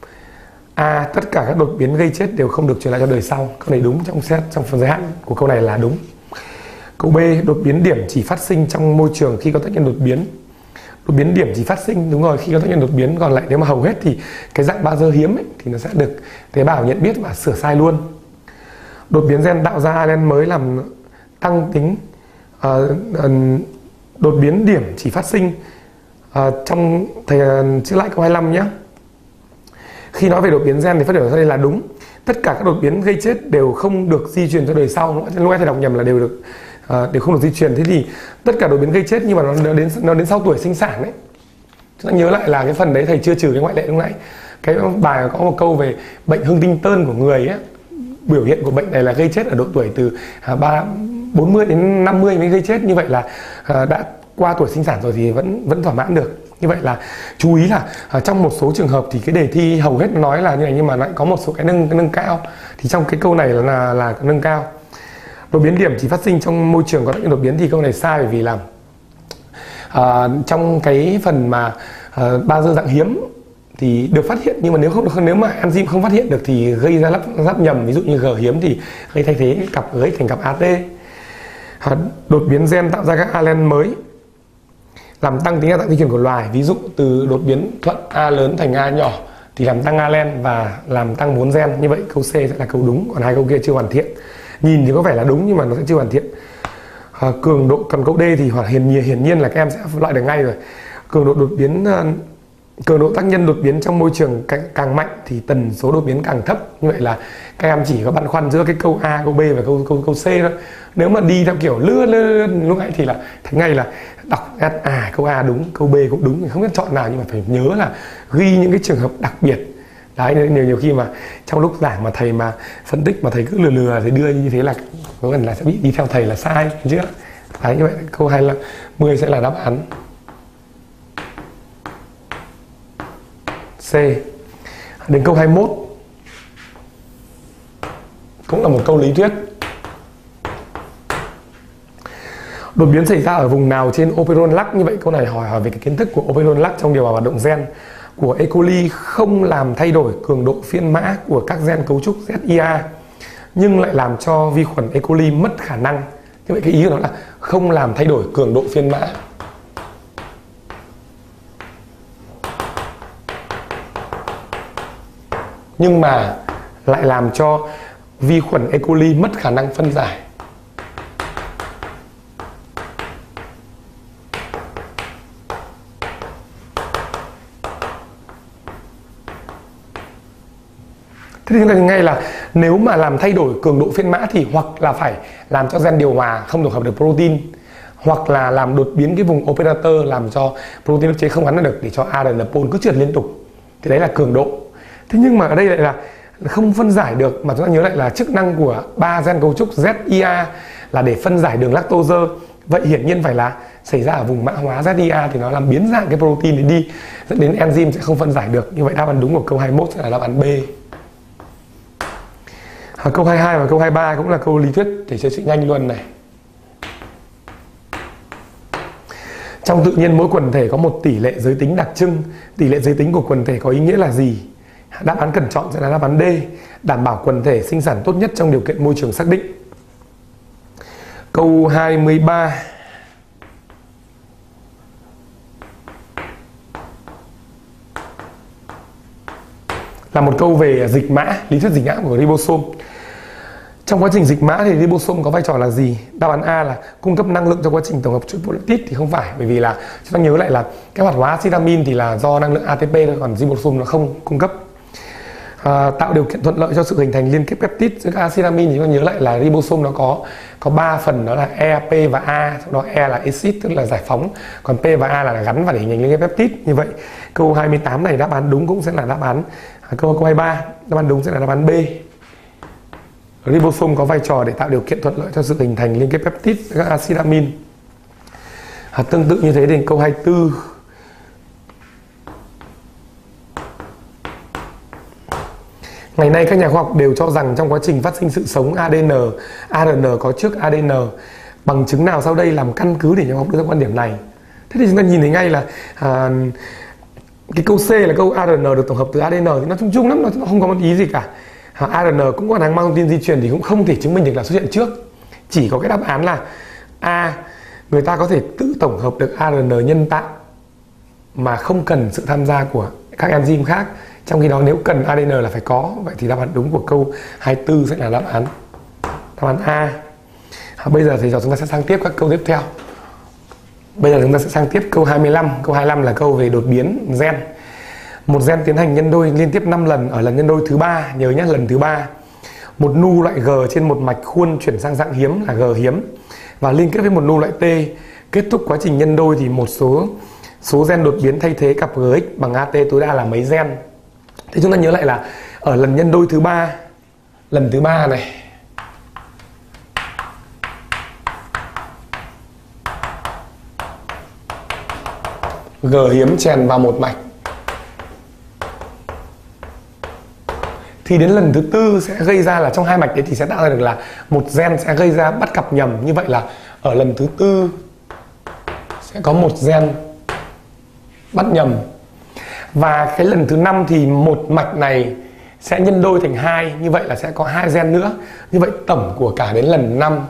A: A. Tất cả các đột biến gây chết đều không được truyền lại cho đời sau. Câu này đúng trong xét trong phần giới hạn của câu này là đúng. Câu B. Đột biến điểm chỉ phát sinh trong môi trường khi có tác nhân đột biến. Đột biến điểm chỉ phát sinh, đúng rồi, khi có tác nhân đột biến. Còn lại nếu mà hầu hết thì cái dạng Bazơ hiếm ấy, thì nó sẽ được tế bào nhận biết và sửa sai luôn. Đột biến gen tạo ra a lờ en mới làm tăng tính uh, uh, đột biến điểm chỉ phát sinh. uh, trong thầy uh, chữa lại câu hai mươi lăm nhé. Khi nói về đột biến gen thì phát biểu ra đây là đúng. Tất cả các đột biến gây chết đều không được di truyền cho đời sau. Lúc nãy thầy đọc nhầm là đều được uh, đều không được di truyền. Thế thì tất cả đột biến gây chết nhưng mà nó đến nó đến sau tuổi sinh sản đấy. Chúng ta nhớ lại là cái phần đấy thầy chưa trừ cái ngoại lệ lúc nãy. Cái bài có một câu về bệnh Huntington của người ấy, biểu hiện của bệnh này là gây chết ở độ tuổi từ ba bốn mươi đến năm mươi mới gây chết. Như vậy là uh, đã qua tuổi sinh sản rồi thì vẫn vẫn thỏa mãn được. Như vậy là chú ý là uh, trong một số trường hợp thì cái đề thi hầu hết nói là như này, nhưng mà lại có một số cái nâng cái nâng cao. Thì trong cái câu này là là, là nâng cao. Đột biến điểm chỉ phát sinh trong môi trường có tác nhân đột biến thì câu này sai, bởi vì là uh, trong cái phần mà uh, Bazơ dạng hiếm thì được phát hiện, nhưng mà nếu không được nếu mà enzyme không phát hiện được thì gây ra lắp ráp nhầm. Ví dụ như G hiếm thì gây thay thế cặp G thành cặp a tê. Uh, đột biến gen tạo ra các a lờ en mới làm tăng tính đa dạng di truyền của loài. Ví dụ từ đột biến thuận A lớn thành A nhỏ thì làm tăng a lờ en và làm tăng vốn gen. Như vậy câu C sẽ là câu đúng, còn hai câu kia chưa hoàn thiện. Nhìn thì có vẻ là đúng nhưng mà nó sẽ chưa hoàn thiện. À, cường độ, còn câu D thì hoặc hiển nhiên hiển nhiên là các em sẽ loại được ngay rồi. Cường độ đột biến cường độ tác nhân đột biến trong môi trường càng, càng mạnh thì tần số đột biến càng thấp. Như vậy là các em chỉ có băn khoăn giữa cái câu A, câu B và câu câu câu C thôi. Nếu mà đi theo kiểu lưa lưa lúc nãy thì là thấy ngay là đọc à câu A đúng, câu B cũng đúng, không biết chọn nào, nhưng mà phải nhớ là ghi những cái trường hợp đặc biệt. Đấy, nhiều nhiều khi mà trong lúc giảng mà thầy mà phân tích mà thầy cứ lừa lừa thì đưa như thế là có gần là sẽ bị đi theo thầy là sai chứ. Đấy, như vậy câu hai là mười sẽ là đáp án C. Đến câu hai mươi mốt cũng là một câu lý thuyết. Đột biến xảy ra ở vùng nào trên operon lắc? Như vậy câu này hỏi hỏi về cái kiến thức của operon lắc trong điều hòa hoạt động gen của E. coli không làm thay đổi cường độ phiên mã của các gen cấu trúc Z I A, nhưng lại làm cho vi khuẩn E. coli mất khả năng. Như vậy cái ý của nó là không làm thay đổi cường độ phiên mã. Nhưng mà lại làm cho vi khuẩn E. coli mất khả năng phân giải. Thế thì chúng ta thấy ngay là nếu mà làm thay đổi cường độ phiên mã thì hoặc là phải làm cho gen điều hòa không được hợp được protein, hoặc là làm đột biến cái vùng operator làm cho protein ức chế không gắn được để cho a rờ en pol cứ trượt liên tục. Thì đấy là cường độ. Thế nhưng mà ở đây lại là không phân giải được, mà chúng ta nhớ lại là chức năng của ba gen cấu trúc Z I A là để phân giải đường lactose. Vậy hiển nhiên phải là xảy ra ở vùng mã hóa Z I A thì nó làm biến dạng cái protein này đi, dẫn đến enzyme sẽ không phân giải được. Như vậy đáp án đúng của câu hai mươi mốt sẽ là đáp án B. À, câu hai mươi hai và câu hai mươi ba cũng là câu lý thuyết để chơi sự nhanh luôn này. Trong tự nhiên mỗi quần thể có một tỷ lệ giới tính đặc trưng. Tỷ lệ giới tính của quần thể có ý nghĩa là gì? Đáp án cần chọn sẽ là đáp án D, đảm bảo quần thể sinh sản tốt nhất trong điều kiện môi trường xác định. Câu hai mươi ba. Là một câu về dịch mã, lý thuyết dịch mã của ribosome. Trong quá trình dịch mã thì ribosome có vai trò là gì? Đáp án A là cung cấp năng lượng cho quá trình tổng hợp chuỗi protein thì không phải, bởi vì là chúng ta nhớ lại là cái hoạt hóa acetamin thì là do năng lượng a tê pê thôi, còn ribosome nó không cung cấp. À, tạo điều kiện thuận lợi cho sự hình thành liên kết peptide giữa các acetamin thì chúng ta nhớ lại là ribosome nó có có ba phần, đó là E, P và A, trong đó E là acid tức là giải phóng, còn P và A là gắn và để hình thành liên kết peptide. Như vậy câu hai mươi tám này đáp án đúng cũng sẽ là đáp án à, câu câu hai mươi ba đáp án đúng sẽ là đáp án B. Ribosome có vai trò để tạo điều kiện thuận lợi cho sự hình thành liên kết peptide giữa các acid amin. À, tương tự như thế đến câu hai mươi tư. Ngày nay các nhà khoa học đều cho rằng trong quá trình phát sinh sự sống a đê en, a rờ en có trước a đê en. Bằng chứng nào sau đây làm căn cứ để nhà khoa học đưa ra quan điểm này? Thế thì chúng ta nhìn thấy ngay là à, cái câu C là câu a rờ en được tổng hợp từ a đê en thì nó chung chung lắm, nó không có một ý gì cả. À, a rờ en cũng có khả năng mang thông tin di truyền thì cũng không thể chứng minh được là xuất hiện trước. Chỉ có cái đáp án là A, người ta có thể tự tổng hợp được a rờ en nhân tạo mà không cần sự tham gia của các enzyme khác. Trong khi đó nếu cần a đê en là phải có. Vậy thì đáp án đúng của câu hai mươi tư sẽ là đáp án đáp án A. À, bây giờ thì chúng ta sẽ sang tiếp các câu tiếp theo. Bây giờ chúng ta sẽ sang tiếp câu hai mươi lăm. Câu hai mươi lăm là câu về đột biến gen. Một gen tiến hành nhân đôi liên tiếp năm lần, ở lần nhân đôi thứ ba, nhớ nhé, lần thứ ba. Một nu loại G trên một mạch khuôn chuyển sang dạng hiếm là G hiếm và liên kết với một nu loại T. Kết thúc quá trình nhân đôi thì một số số gen đột biến thay thế cặp giê ích bằng a tê tối đa là mấy gen. Thì chúng ta nhớ lại là ở lần nhân đôi thứ ba, lần thứ ba này, G hiếm chèn vào một mạch, thì đến lần thứ tư sẽ gây ra là trong hai mạch đấy thì sẽ tạo ra được là một gen sẽ gây ra bắt cặp nhầm. Như vậy là ở lần thứ tư sẽ có một gen bắt nhầm. Và cái lần thứ năm thì một mạch này sẽ nhân đôi thành hai, như vậy là sẽ có hai gen nữa. Như vậy tổng của cả đến lần năm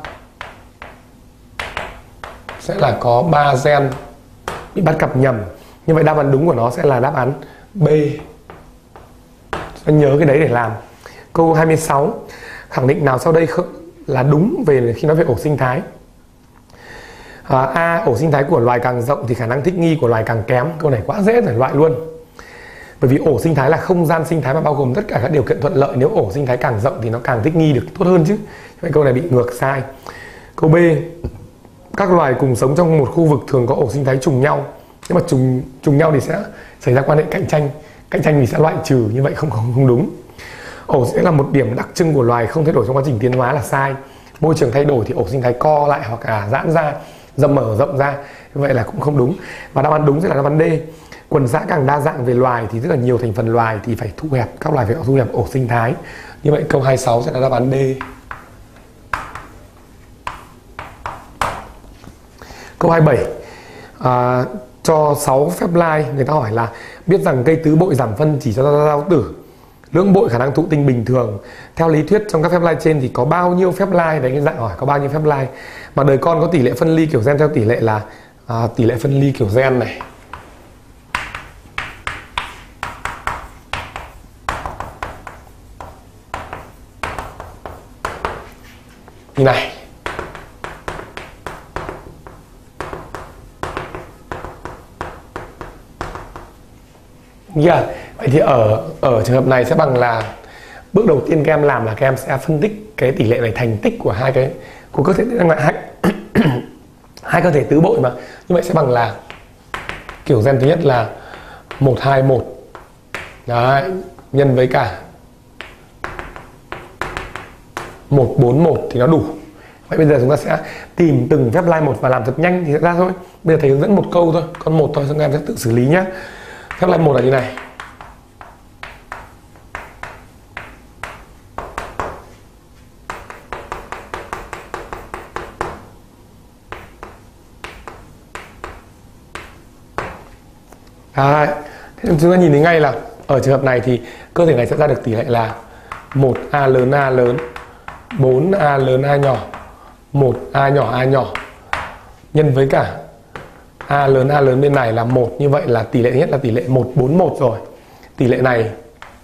A: sẽ là có ba gen bị bắt cặp nhầm. Như vậy đáp án đúng của nó sẽ là đáp án B. Chúng ta nhớ cái đấy để làm. Câu hai mươi sáu. Khẳng định nào sau đây là đúng về khi nói về ổ sinh thái? À, A. Ổ sinh thái của loài càng rộng thì khả năng thích nghi của loài càng kém. Câu này quá dễ để loại luôn. Bởi vì ổ sinh thái là không gian sinh thái mà bao gồm tất cả các điều kiện thuận lợi. Nếu ổ sinh thái càng rộng thì nó càng thích nghi được tốt hơn chứ. Vậy câu này bị ngược sai. Câu B. Các loài cùng sống trong một khu vực thường có ổ sinh thái trùng nhau. Nếu mà trùng trùng nhau thì sẽ xảy ra quan hệ cạnh tranh. Cạnh tranh thì sẽ loại trừ, như vậy không không, không đúng. Ổ sẽ là một điểm đặc trưng của loài không thay đổi trong quá trình tiến hóa là sai. Môi trường thay đổi thì ổ sinh thái co lại hoặc là giãn ra, dần mở rộng ra, như vậy là cũng không đúng. Và đáp án đúng sẽ là đáp án D. Quần dã càng đa dạng về loài thì rất là nhiều thành phần loài thì phải thu hẹp, các loài phải thu hẹp ổ sinh thái. Như vậy câu hai mươi sáu sẽ là đáp án D. Câu hai mươi bảy. À, cho sáu phép lai, người ta hỏi là biết rằng cây tứ bội giảm phân chỉ cho ra giao tử, lưỡng bội khả năng thụ tinh bình thường. Theo lý thuyết trong các phép lai trên thì có bao nhiêu phép lai? Đấy, cái dạng hỏi có bao nhiêu phép lai. Mà đời con có tỷ lệ phân ly kiểu gen theo tỷ lệ là à, tỷ lệ phân ly kiểu gen này. Như này. Yeah. Vậy thì ở ở trường hợp này sẽ bằng là bước đầu tiên các em làm là các em sẽ phân tích cái tỷ lệ này thành tích của hai cái của cơ thể hai, hai cơ thể tứ bội mà. Như vậy sẽ bằng là kiểu gen thứ nhất là một hai một. Đấy, nhân với cả một bốn một thì nó đủ. Vậy bây giờ chúng ta sẽ tìm từng phép lai một và làm thật nhanh thì sẽ ra thôi. Bây giờ thầy hướng dẫn một câu thôi, con một thôi, xong các em sẽ tự xử lý nhé. Phép lai một là như này. Đấy. Thế chúng ta nhìn thấy ngay là ở trường hợp này thì cơ thể này sẽ ra được tỷ lệ là một A lớn A lớn, bốn A lớn A nhỏ, một A nhỏ A nhỏ nhân với cả A lớn A lớn bên này là một. Như vậy là tỷ lệ nhất là tỷ lệ một bốn một rồi. Tỷ lệ này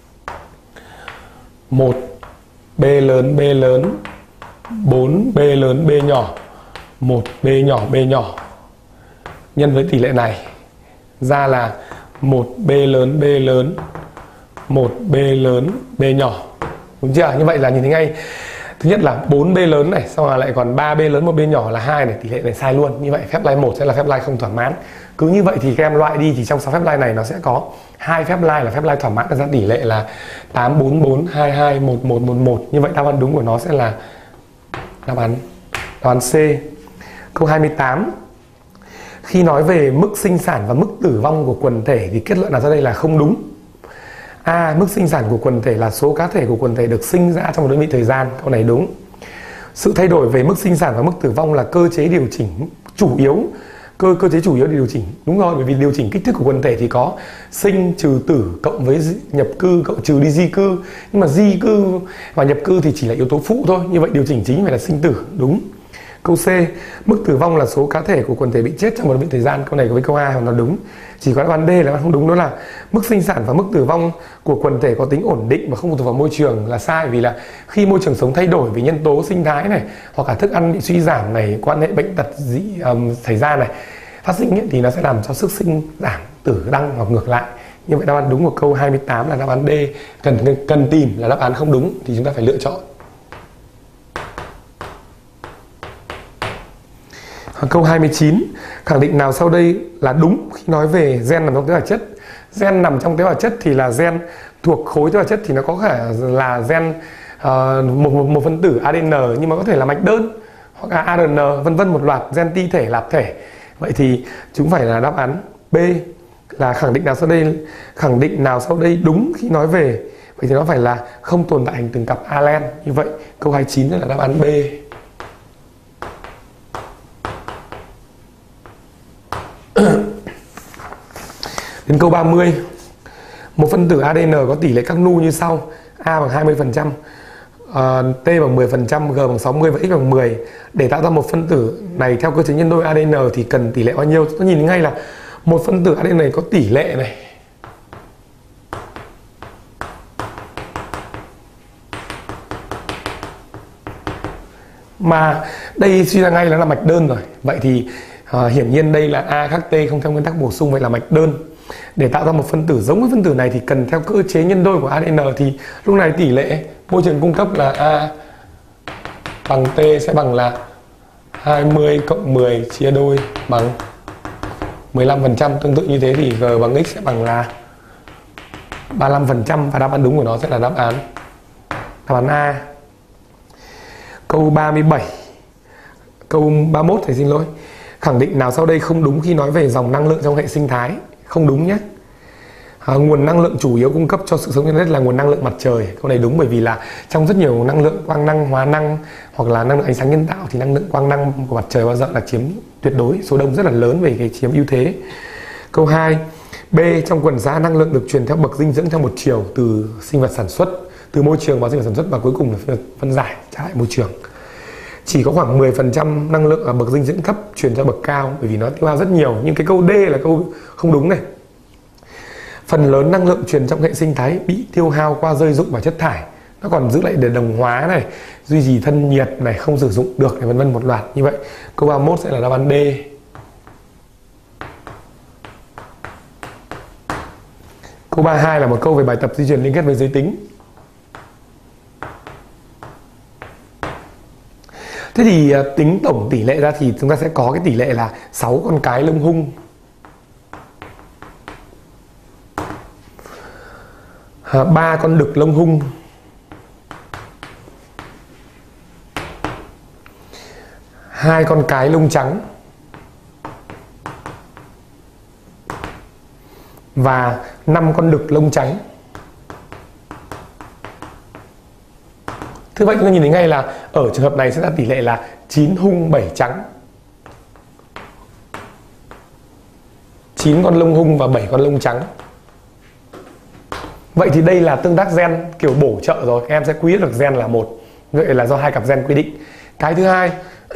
A: một B lớn B lớn, bốn B lớn B nhỏ, một B nhỏ B nhỏ nhân với tỷ lệ này ra là một B lớn B lớn, một B lớn B nhỏ. Đúng chưa? Như vậy là nhìn thấy ngay, thứ nhất là bốn B lớn này, xong rồi lại còn ba B lớn một B nhỏ là hai này, tỷ lệ này sai luôn. Như vậy phép lai một sẽ là phép lai không thỏa mãn. Cứ như vậy thì các em loại đi thì trong sáu phép lai này nó sẽ có hai phép lai là phép lai thỏa mãn, ra tỷ lệ là tám bốn bốn hai hai một một một một. Như vậy đáp án đúng của nó sẽ là đáp án đáp án C. Câu hai mươi tám. Khi nói về mức sinh sản và mức tử vong của quần thể thì kết luận là ra đây là không đúng. A. Mức sinh sản của quần thể là số cá thể của quần thể được sinh ra trong một đơn vị thời gian. Câu này đúng. Sự thay đổi về mức sinh sản và mức tử vong là cơ chế điều chỉnh chủ yếu. Cơ cơ chế chủ yếu để điều chỉnh. Đúng rồi, bởi vì điều chỉnh kích thước của quần thể thì có sinh trừ tử cộng với nhập cư cộng trừ đi di cư. Nhưng mà di cư và nhập cư thì chỉ là yếu tố phụ thôi. Như vậy điều chỉnh chính phải là sinh tử. Đúng. Câu C. Mức tử vong là số cá thể của quần thể bị chết trong một đơn vị thời gian. Câu này với câu A hoàn toàn đúng. Chỉ có đáp án D là không đúng, đó là mức sinh sản và mức tử vong của quần thể có tính ổn định và không phụ thuộc vào môi trường là sai. Vì là khi môi trường sống thay đổi vì nhân tố sinh thái này, hoặc cả thức ăn bị suy giảm này, quan hệ bệnh tật dị um, xảy ra này phát sinh ấy, thì nó sẽ làm cho sức sinh giảm, tử đăng hoặc ngược lại. Như vậy đáp án đúng của câu hai mươi tám là đáp án D. Cần cần tìm là đáp án không đúng thì chúng ta phải lựa chọn. Câu hai mươi chín. Khẳng định nào sau đây là đúng khi nói về gen nằm trong tế bào chất? Gen nằm trong tế bào chất thì là gen thuộc khối tế bào chất thì nó có thể là gen uh, một, một, một phân tử a đê en nhưng mà có thể là mạch đơn hoặc là a rờ en vân vân, một loạt gen ti thể lạp thể. Vậy thì chúng phải là đáp án B, là khẳng định nào sau đây khẳng định nào sau đây đúng khi nói về. Vậy thì nó phải là không tồn tại hình từng cặp alen. Như vậy câu hai mươi chín là đáp án B. Đến câu ba mươi. Một phân tử a đê en có tỷ lệ các nu như sau: A bằng hai mươi phần trăm, uh, T bằng mười phần trăm, G bằng sáu mươi và X bằng mười. Để tạo ra một phân tử này theo cơ chế nhân đôi a đê en thì cần tỷ lệ bao nhiêu? Chúng ta nhìn ngay là một phân tử a đê en này có tỷ lệ này. Mà đây suy ra ngay là, là mạch đơn rồi. Vậy thì uh, hiển nhiên đây là A khác T không theo nguyên tắc bổ sung, vậy là mạch đơn. Để tạo ra một phân tử giống với phân tử này thì cần theo cơ chế nhân đôi của a đê en, thì lúc này tỷ lệ môi trường cung cấp là A bằng T sẽ bằng là hai mươi cộng mười chia đôi bằng mười lăm phần trăm. Tương tự như thế thì G bằng X sẽ bằng là ba mươi lăm phần trăm, và đáp án đúng của nó sẽ là đáp án đáp án A. Câu ba mươi bảy. Câu ba mươi mốt thầy xin lỗi. Khẳng định nào sau đây không đúng khi nói về dòng năng lượng trong hệ sinh thái? Không đúng nhé. À, nguồn năng lượng chủ yếu cung cấp cho sự sống trên đất là nguồn năng lượng mặt trời. Câu này đúng, bởi vì là trong rất nhiều năng lượng quang năng, hóa năng hoặc là năng lượng ánh sáng nhân tạo thì năng lượng quang năng của mặt trời bao giờ là chiếm tuyệt đối, số đông rất là lớn về cái chiếm ưu thế. Câu hai. B. Trong quần giá năng lượng được truyền theo bậc dinh dưỡng theo một chiều từ sinh vật sản xuất, từ môi trường vào sinh vật sản xuất, và cuối cùng là phân giải trả lại môi trường. Chỉ có khoảng mười phần trăm năng lượng ở bậc dinh dưỡng thấp truyền cho bậc cao, bởi vì nó tiêu hao rất nhiều. Nhưng cái câu D là câu không đúng này. Phần lớn năng lượng truyền trong hệ sinh thái bị tiêu hao qua rơi rụng và chất thải. Nó còn giữ lại để đồng hóa này, duy trì thân nhiệt này, không sử dụng được này, vân vân một loạt. Như vậy câu ba mươi mốt sẽ là đáp án D. Câu ba mươi hai là một câu về bài tập di truyền liên kết với giới tính. Thế thì tính tổng tỷ lệ ra thì chúng ta sẽ có cái tỷ lệ là sáu con cái lông hung, ba con đực lông hung, hai con cái lông trắng và năm con đực lông trắng. Thế vậy chúng ta nhìn thấy ngay là ở trường hợp này sẽ ra tỷ lệ là chín hung bảy trắng. chín con lông hung và bảy con lông trắng. Vậy thì đây là tương tác gen kiểu bổ trợ rồi, các em sẽ quy được gen là một. Vậy là do hai cặp gen quy định. Cái thứ hai,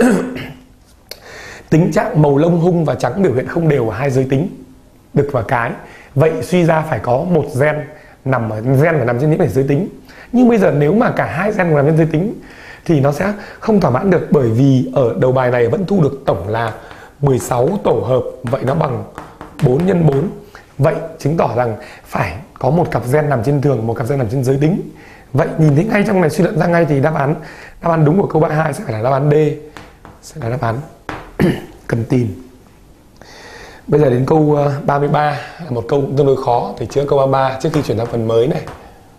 A: tính trạng màu lông hung và trắng biểu hiện không đều ở hai giới tính, đực và cái. Vậy suy ra phải có một gen nằm ở gen phải nằm trên những giới tính. Nhưng bây giờ nếu mà cả hai gen nằm trên giới tính thì nó sẽ không thỏa mãn được, bởi vì ở đầu bài này vẫn thu được tổng là mười sáu tổ hợp, vậy nó bằng bốn nhân bốn. Vậy chứng tỏ rằng phải có một cặp gen nằm trên thường, một cặp gen nằm trên giới tính. Vậy nhìn thấy ngay trong này, suy luận ra ngay thì đáp án đáp án đúng của câu ba hai sẽ phải là đáp án D, sẽ là đáp án cần tìm. Bây giờ đến câu ba mươi ba là một câu tương đối khó, thì chữa câu ba mươi ba trước khi chuyển sang phần mới này.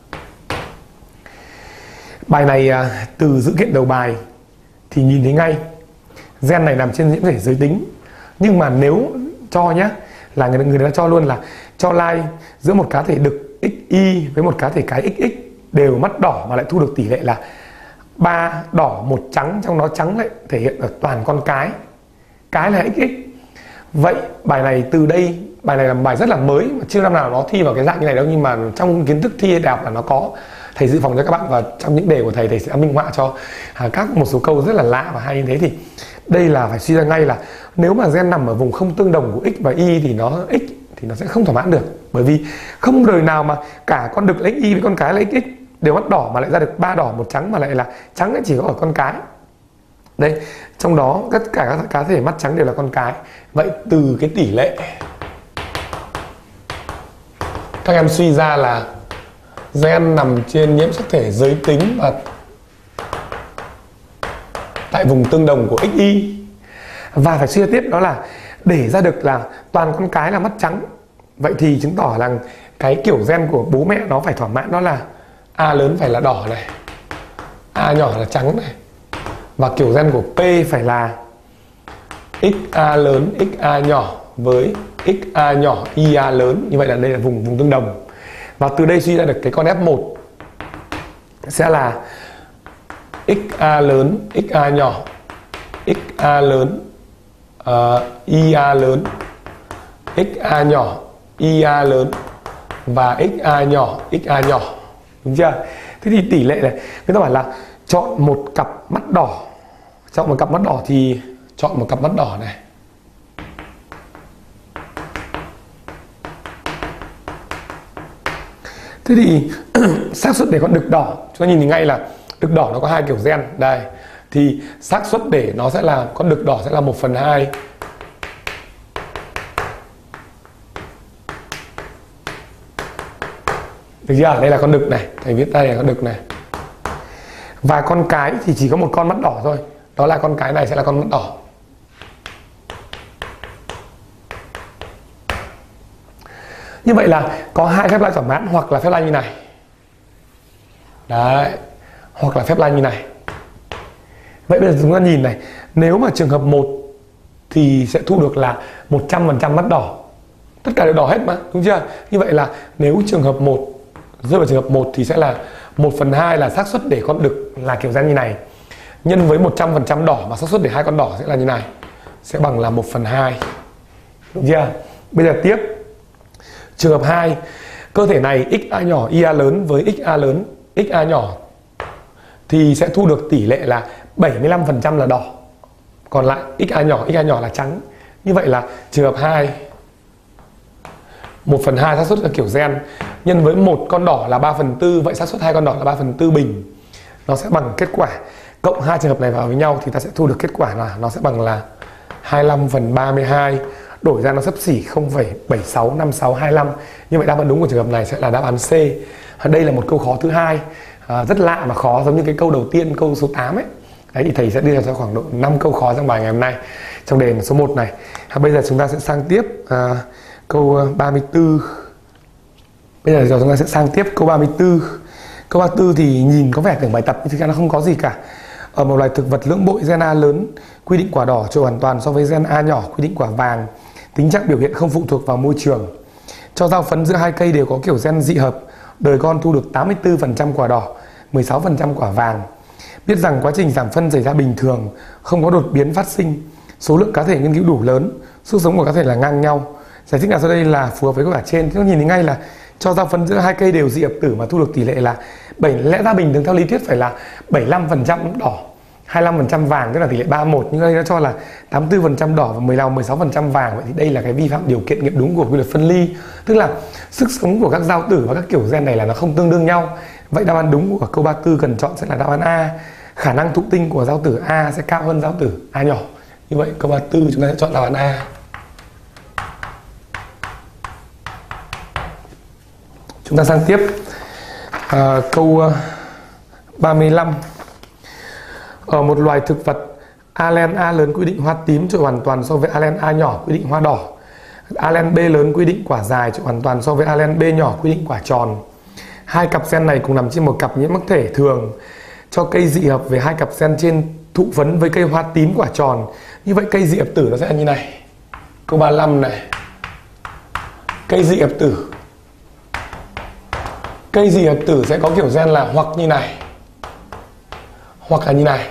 A: Bài này từ dữ kiện đầu bài thì nhìn thấy ngay gen này nằm trên nhiễm thể giới tính. Nhưng mà nếu cho nhá, là người, người ta cho luôn là cho like giữa một cá thể đực ích y với một cá thể cái ích ích đều mắt đỏ mà lại thu được tỷ lệ là ba đỏ một trắng, trong đó trắng lại thể hiện ở toàn con cái, cái là ích ích. Vậy bài này từ đây, bài này là bài rất là mới mà chưa năm nào nó thi vào cái dạng như này đâu, nhưng mà trong kiến thức thi đại học là nó có. Thầy dự phòng cho các bạn, và trong những đề của thầy thầy sẽ minh họa cho các một số câu rất là lạ và hay như thế. Thì đây là phải suy ra ngay là nếu mà gen nằm ở vùng không tương đồng của x và y thì nó x thì nó sẽ không thỏa mãn được, bởi vì không đời nào mà cả con đực là y với con cái là ích ích đều mắt đỏ mà lại ra được ba đỏ một trắng, mà lại là trắng chỉ có ở con cái. Đây, trong đó tất cả các cá thể mắt trắng đều là con cái. Vậy từ cái tỷ lệ các em suy ra là gen nằm trên nhiễm sắc thể giới tính và tại vùng tương đồng của ích y. Và phải suy ra tiếp đó là để ra được là toàn con cái là mắt trắng. Vậy thì chứng tỏ rằng cái kiểu gen của bố mẹ nó phải thỏa mãn, đó là A lớn phải là đỏ này, A nhỏ là trắng này, và kiểu gen của P phải là ích a lớn, ích a nhỏ với ích a nhỏ, i a lớn. Như vậy là đây là vùng vùng tương đồng. Và từ đây suy ra được cái con F một sẽ là ích a lớn, ích a nhỏ, ích a lớn, uh, i a lớn, ích a nhỏ, i a lớn và ích a nhỏ, ích a nhỏ. Đúng chưa? Thế thì tỷ lệ này, người ta bảo là chọn một cặp mắt đỏ. Chọn một cặp mắt đỏ thì chọn một cặp mắt đỏ này. Thế thì xác suất để con đực đỏ, chúng ta nhìn thấy ngay là đực đỏ nó có hai kiểu gen đây, thì xác suất để nó sẽ là con đực đỏ sẽ là một phần hai được chưa? Đây là con đực này, thầy viết đây là con đực này. Và con cái thì chỉ có một con mắt đỏ thôi, đó là con cái này sẽ là con mắt đỏ. Như vậy là có hai phép lai thỏa mãn, hoặc là phép lai như này. Đấy, hoặc là phép lai như này. Vậy bây giờ chúng ta nhìn này, nếu mà trường hợp một thì sẽ thu được là một trăm phần trăm mắt đỏ. Tất cả đều đỏ hết mà, đúng chưa? Như vậy là nếu trường hợp một rơi vào trường hợp một thì sẽ là một phần hai là xác suất để con đực là kiểu gen như này, nhân với một trăm phần trăm đỏ mà xác suất để hai con đỏ sẽ là như này, sẽ bằng là một phần hai. Đúng chưa? Bây giờ tiếp trường hợp hai, cơ thể này ích a nhỏ, i a lớn với ích a lớn, ích a nhỏ thì sẽ thu được tỷ lệ là bảy mươi lăm phần trăm là đỏ, còn lại ích a nhỏ, ích a nhỏ là trắng. Như vậy là trường hợp hai, một phần hai xác suất là kiểu gen nhân với một con đỏ là ba phần tư, vậy xác suất hai con đỏ là ba phần tư bình. Nó sẽ bằng kết quả cộng hai trường hợp này vào với nhau thì ta sẽ thu được kết quả là nó sẽ bằng là hai mươi lăm phần ba mươi hai, đổi ra nó xấp xỉ không phẩy bảy sáu năm sáu hai lăm. Như vậy đáp án đúng của trường hợp này sẽ là đáp án C. Đây là một câu khó thứ hai, à, rất lạ mà khó, giống như cái câu đầu tiên, câu số tám ấy. Đấy thì thầy sẽ đưa ra khoảng độ năm câu khó trong bài ngày hôm nay, trong đề số một này. À, bây giờ chúng ta sẽ sang tiếp à, câu ba mươi tư. Bây giờ chúng ta sẽ sang tiếp câu ba mươi tư. Câu ba mươi tư thì nhìn có vẻ tưởng bài tập nhưng thực ra nó không có gì cả. Ở một loài thực vật lưỡng bội gen A lớn quy định quả đỏ trội hoàn toàn so với gen A nhỏ quy định quả vàng. Tính chất biểu hiện không phụ thuộc vào môi trường. Cho giao phấn giữa hai cây đều có kiểu gen dị hợp. Đời con thu được tám mươi tư phần trăm quả đỏ, mười sáu phần trăm quả vàng. Biết rằng quá trình giảm phân xảy ra bình thường, không có đột biến phát sinh. Số lượng cá thể nghiên cứu đủ lớn, sức sống của cá thể là ngang nhau. Giải thích nào sau đây là phù hợp với câu trả trên? Chúng ta nhìn thấy ngay là cho giao phân giữa hai cây đều dị hợp tử mà thu được tỷ lệ là bảy, lẽ ra bình thường theo lý thuyết phải là bảy mươi lăm phần trăm đỏ, hai mươi lăm phần trăm vàng, tức là tỷ lệ ba một, nhưng đây nó cho là tám mươi tư phần trăm đỏ và mười lăm, mười sáu phần trăm vàng. Vậy thì đây là cái vi phạm điều kiện nghiệm đúng của quy luật phân ly, tức là sức sống của các giao tử và các kiểu gen này là nó không tương đương nhau. Vậy đáp án đúng của câu ba mươi tư cần chọn sẽ là đáp án A. Khả năng thụ tinh của giao tử A sẽ cao hơn giao tử A nhỏ. Như vậy câu ba mươi tư chúng ta sẽ chọn đáp án A. Chúng ta sang tiếp à, câu ba mươi lăm. Ở một loài thực vật, alen A lớn quy định hoa tím trội hoàn toàn so với alen A nhỏ quy định hoa đỏ. Alen B lớn quy định quả dài trội hoàn toàn so với alen B nhỏ quy định quả tròn. Hai cặp gen này cùng nằm trên một cặp nhiễm mắc thể thường. Cho cây dị hợp về hai cặp gen trên thụ phấn với cây hoa tím quả tròn. Như vậy cây dị hợp tử nó sẽ như này. Câu ba mươi lăm này. Cây dị hợp tử. Cây dị hợp tử sẽ có kiểu gen là hoặc như này, hoặc là như này.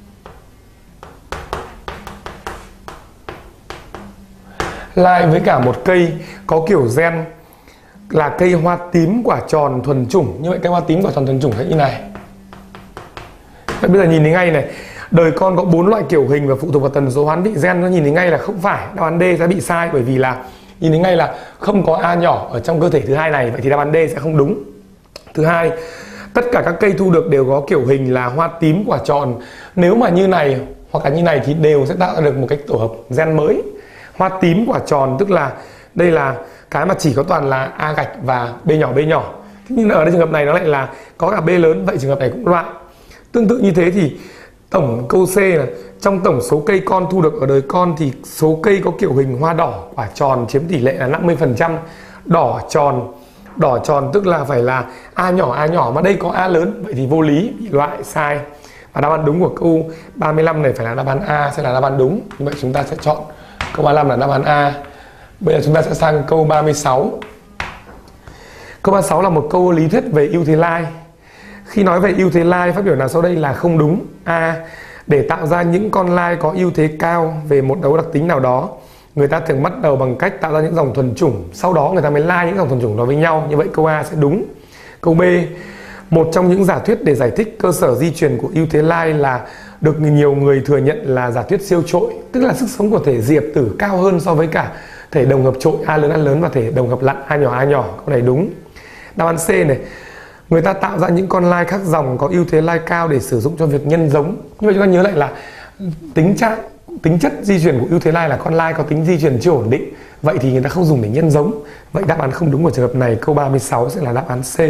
A: Lại với cả một cây có kiểu gen là cây hoa tím quả tròn thuần chủng. Như vậy cây hoa tím quả tròn thuần chủng sẽ như này. Vậy bây giờ nhìn thấy ngay này, đời con có bốn loại kiểu hình và phụ thuộc vào tần số hoán vị gen, nó nhìn thấy ngay là không phải, đáp án D sẽ bị sai, bởi vì là nhìn thấy ngay là không có A nhỏ ở trong cơ thể thứ hai này, vậy thì đáp án D sẽ không đúng. Thứ hai, tất cả các cây thu được đều có kiểu hình là hoa tím quả tròn. Nếu mà như này hoặc là như này thì đều sẽ tạo ra được một cái tổ hợp gen mới. Hoa tím quả tròn tức là đây là cái mà chỉ có toàn là A gạch và B nhỏ B nhỏ. Nhưng ở đây trường hợp này nó lại là có cả B lớn, vậy trường hợp này cũng loại. Tương tự như thế thì tổng câu C là trong tổng số cây con thu được ở đời con thì số cây có kiểu hình hoa đỏ quả tròn chiếm tỷ lệ là năm mươi phần trăm. Đỏ tròn, đỏ tròn tức là phải là A nhỏ A nhỏ, mà đây có A lớn, vậy thì vô lý, bị loại, sai. Và đáp án đúng của câu ba mươi lăm này phải là đáp án A, sẽ là đáp án đúng. Như vậy chúng ta sẽ chọn câu ba mươi lăm là đáp án A. Bây giờ chúng ta sẽ sang câu ba mươi sáu. Câu ba mươi sáu là một câu lý thuyết về ưu thế lai. Khi nói về ưu thế lai, phát biểu nào sau đây là không đúng? A. Để tạo ra những con lai có ưu thế cao về một đấu đặc tính nào đó, người ta thường bắt đầu bằng cách tạo ra những dòng thuần chủng, sau đó người ta mới lai những dòng thuần chủng đó với nhau. Như vậy câu A sẽ đúng. Câu B. Một trong những giả thuyết để giải thích cơ sở di truyền của ưu thế lai là được nhiều người thừa nhận là giả thuyết siêu trội, tức là sức sống của thể dị hợp tử cao hơn so với cả thể đồng hợp trội A lớn A lớn và thể đồng hợp lặn A nhỏ A nhỏ. Câu này đúng. Đáp án C này. Người ta tạo ra những con lai khác dòng có ưu thế lai cao để sử dụng cho việc nhân giống. Nhưng mà chúng ta nhớ lại là tính trạng, tính chất di truyền của ưu thế lai là con lai có tính di truyền chưa ổn định. Vậy thì người ta không dùng để nhân giống. Vậy đáp án không đúng của trường hợp này, câu ba mươi sáu sẽ là đáp án C.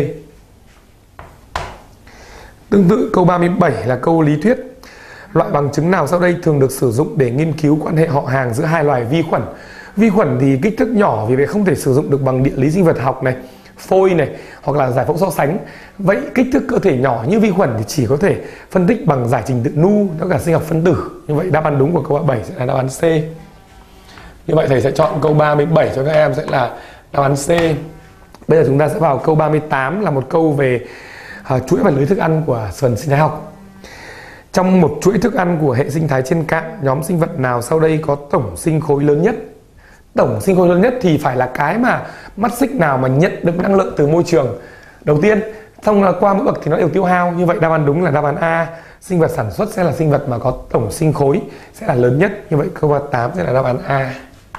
A: Tương tự câu ba mươi bảy là câu lý thuyết. Loại bằng chứng nào sau đây thường được sử dụng để nghiên cứu quan hệ họ hàng giữa hai loài vi khuẩn? Vi khuẩn thì kích thước nhỏ, vì vậy không thể sử dụng được bằng địa lý sinh vật học này, phôi này, hoặc là giải phẫu so sánh. Vậy kích thước cơ thể nhỏ như vi khuẩn thì chỉ có thể phân tích bằng giải trình tự nu, nó cả sinh học phân tử. Như vậy đáp án đúng của câu ba mươi bảy sẽ là đáp án C. Như vậy thầy sẽ chọn câu ba mươi bảy cho các em sẽ là đáp án C. Bây giờ chúng ta sẽ vào câu ba mươi tám là một câu về uh, chuỗi và lưới thức ăn của phần sinh thái học. Trong một chuỗi thức ăn của hệ sinh thái trên cạn, nhóm sinh vật nào sau đây có tổng sinh khối lớn nhất? Tổng sinh khối lớn nhất thì phải là cái mà mắt xích nào mà nhận được năng lượng từ môi trường đầu tiên, xong là qua mỗi bậc thì nó đều tiêu hao. Như vậy đáp án đúng là đáp án A. Sinh vật sản xuất sẽ là sinh vật mà có tổng sinh khối sẽ là lớn nhất. Như vậy câu ba mươi tám sẽ là đáp án A.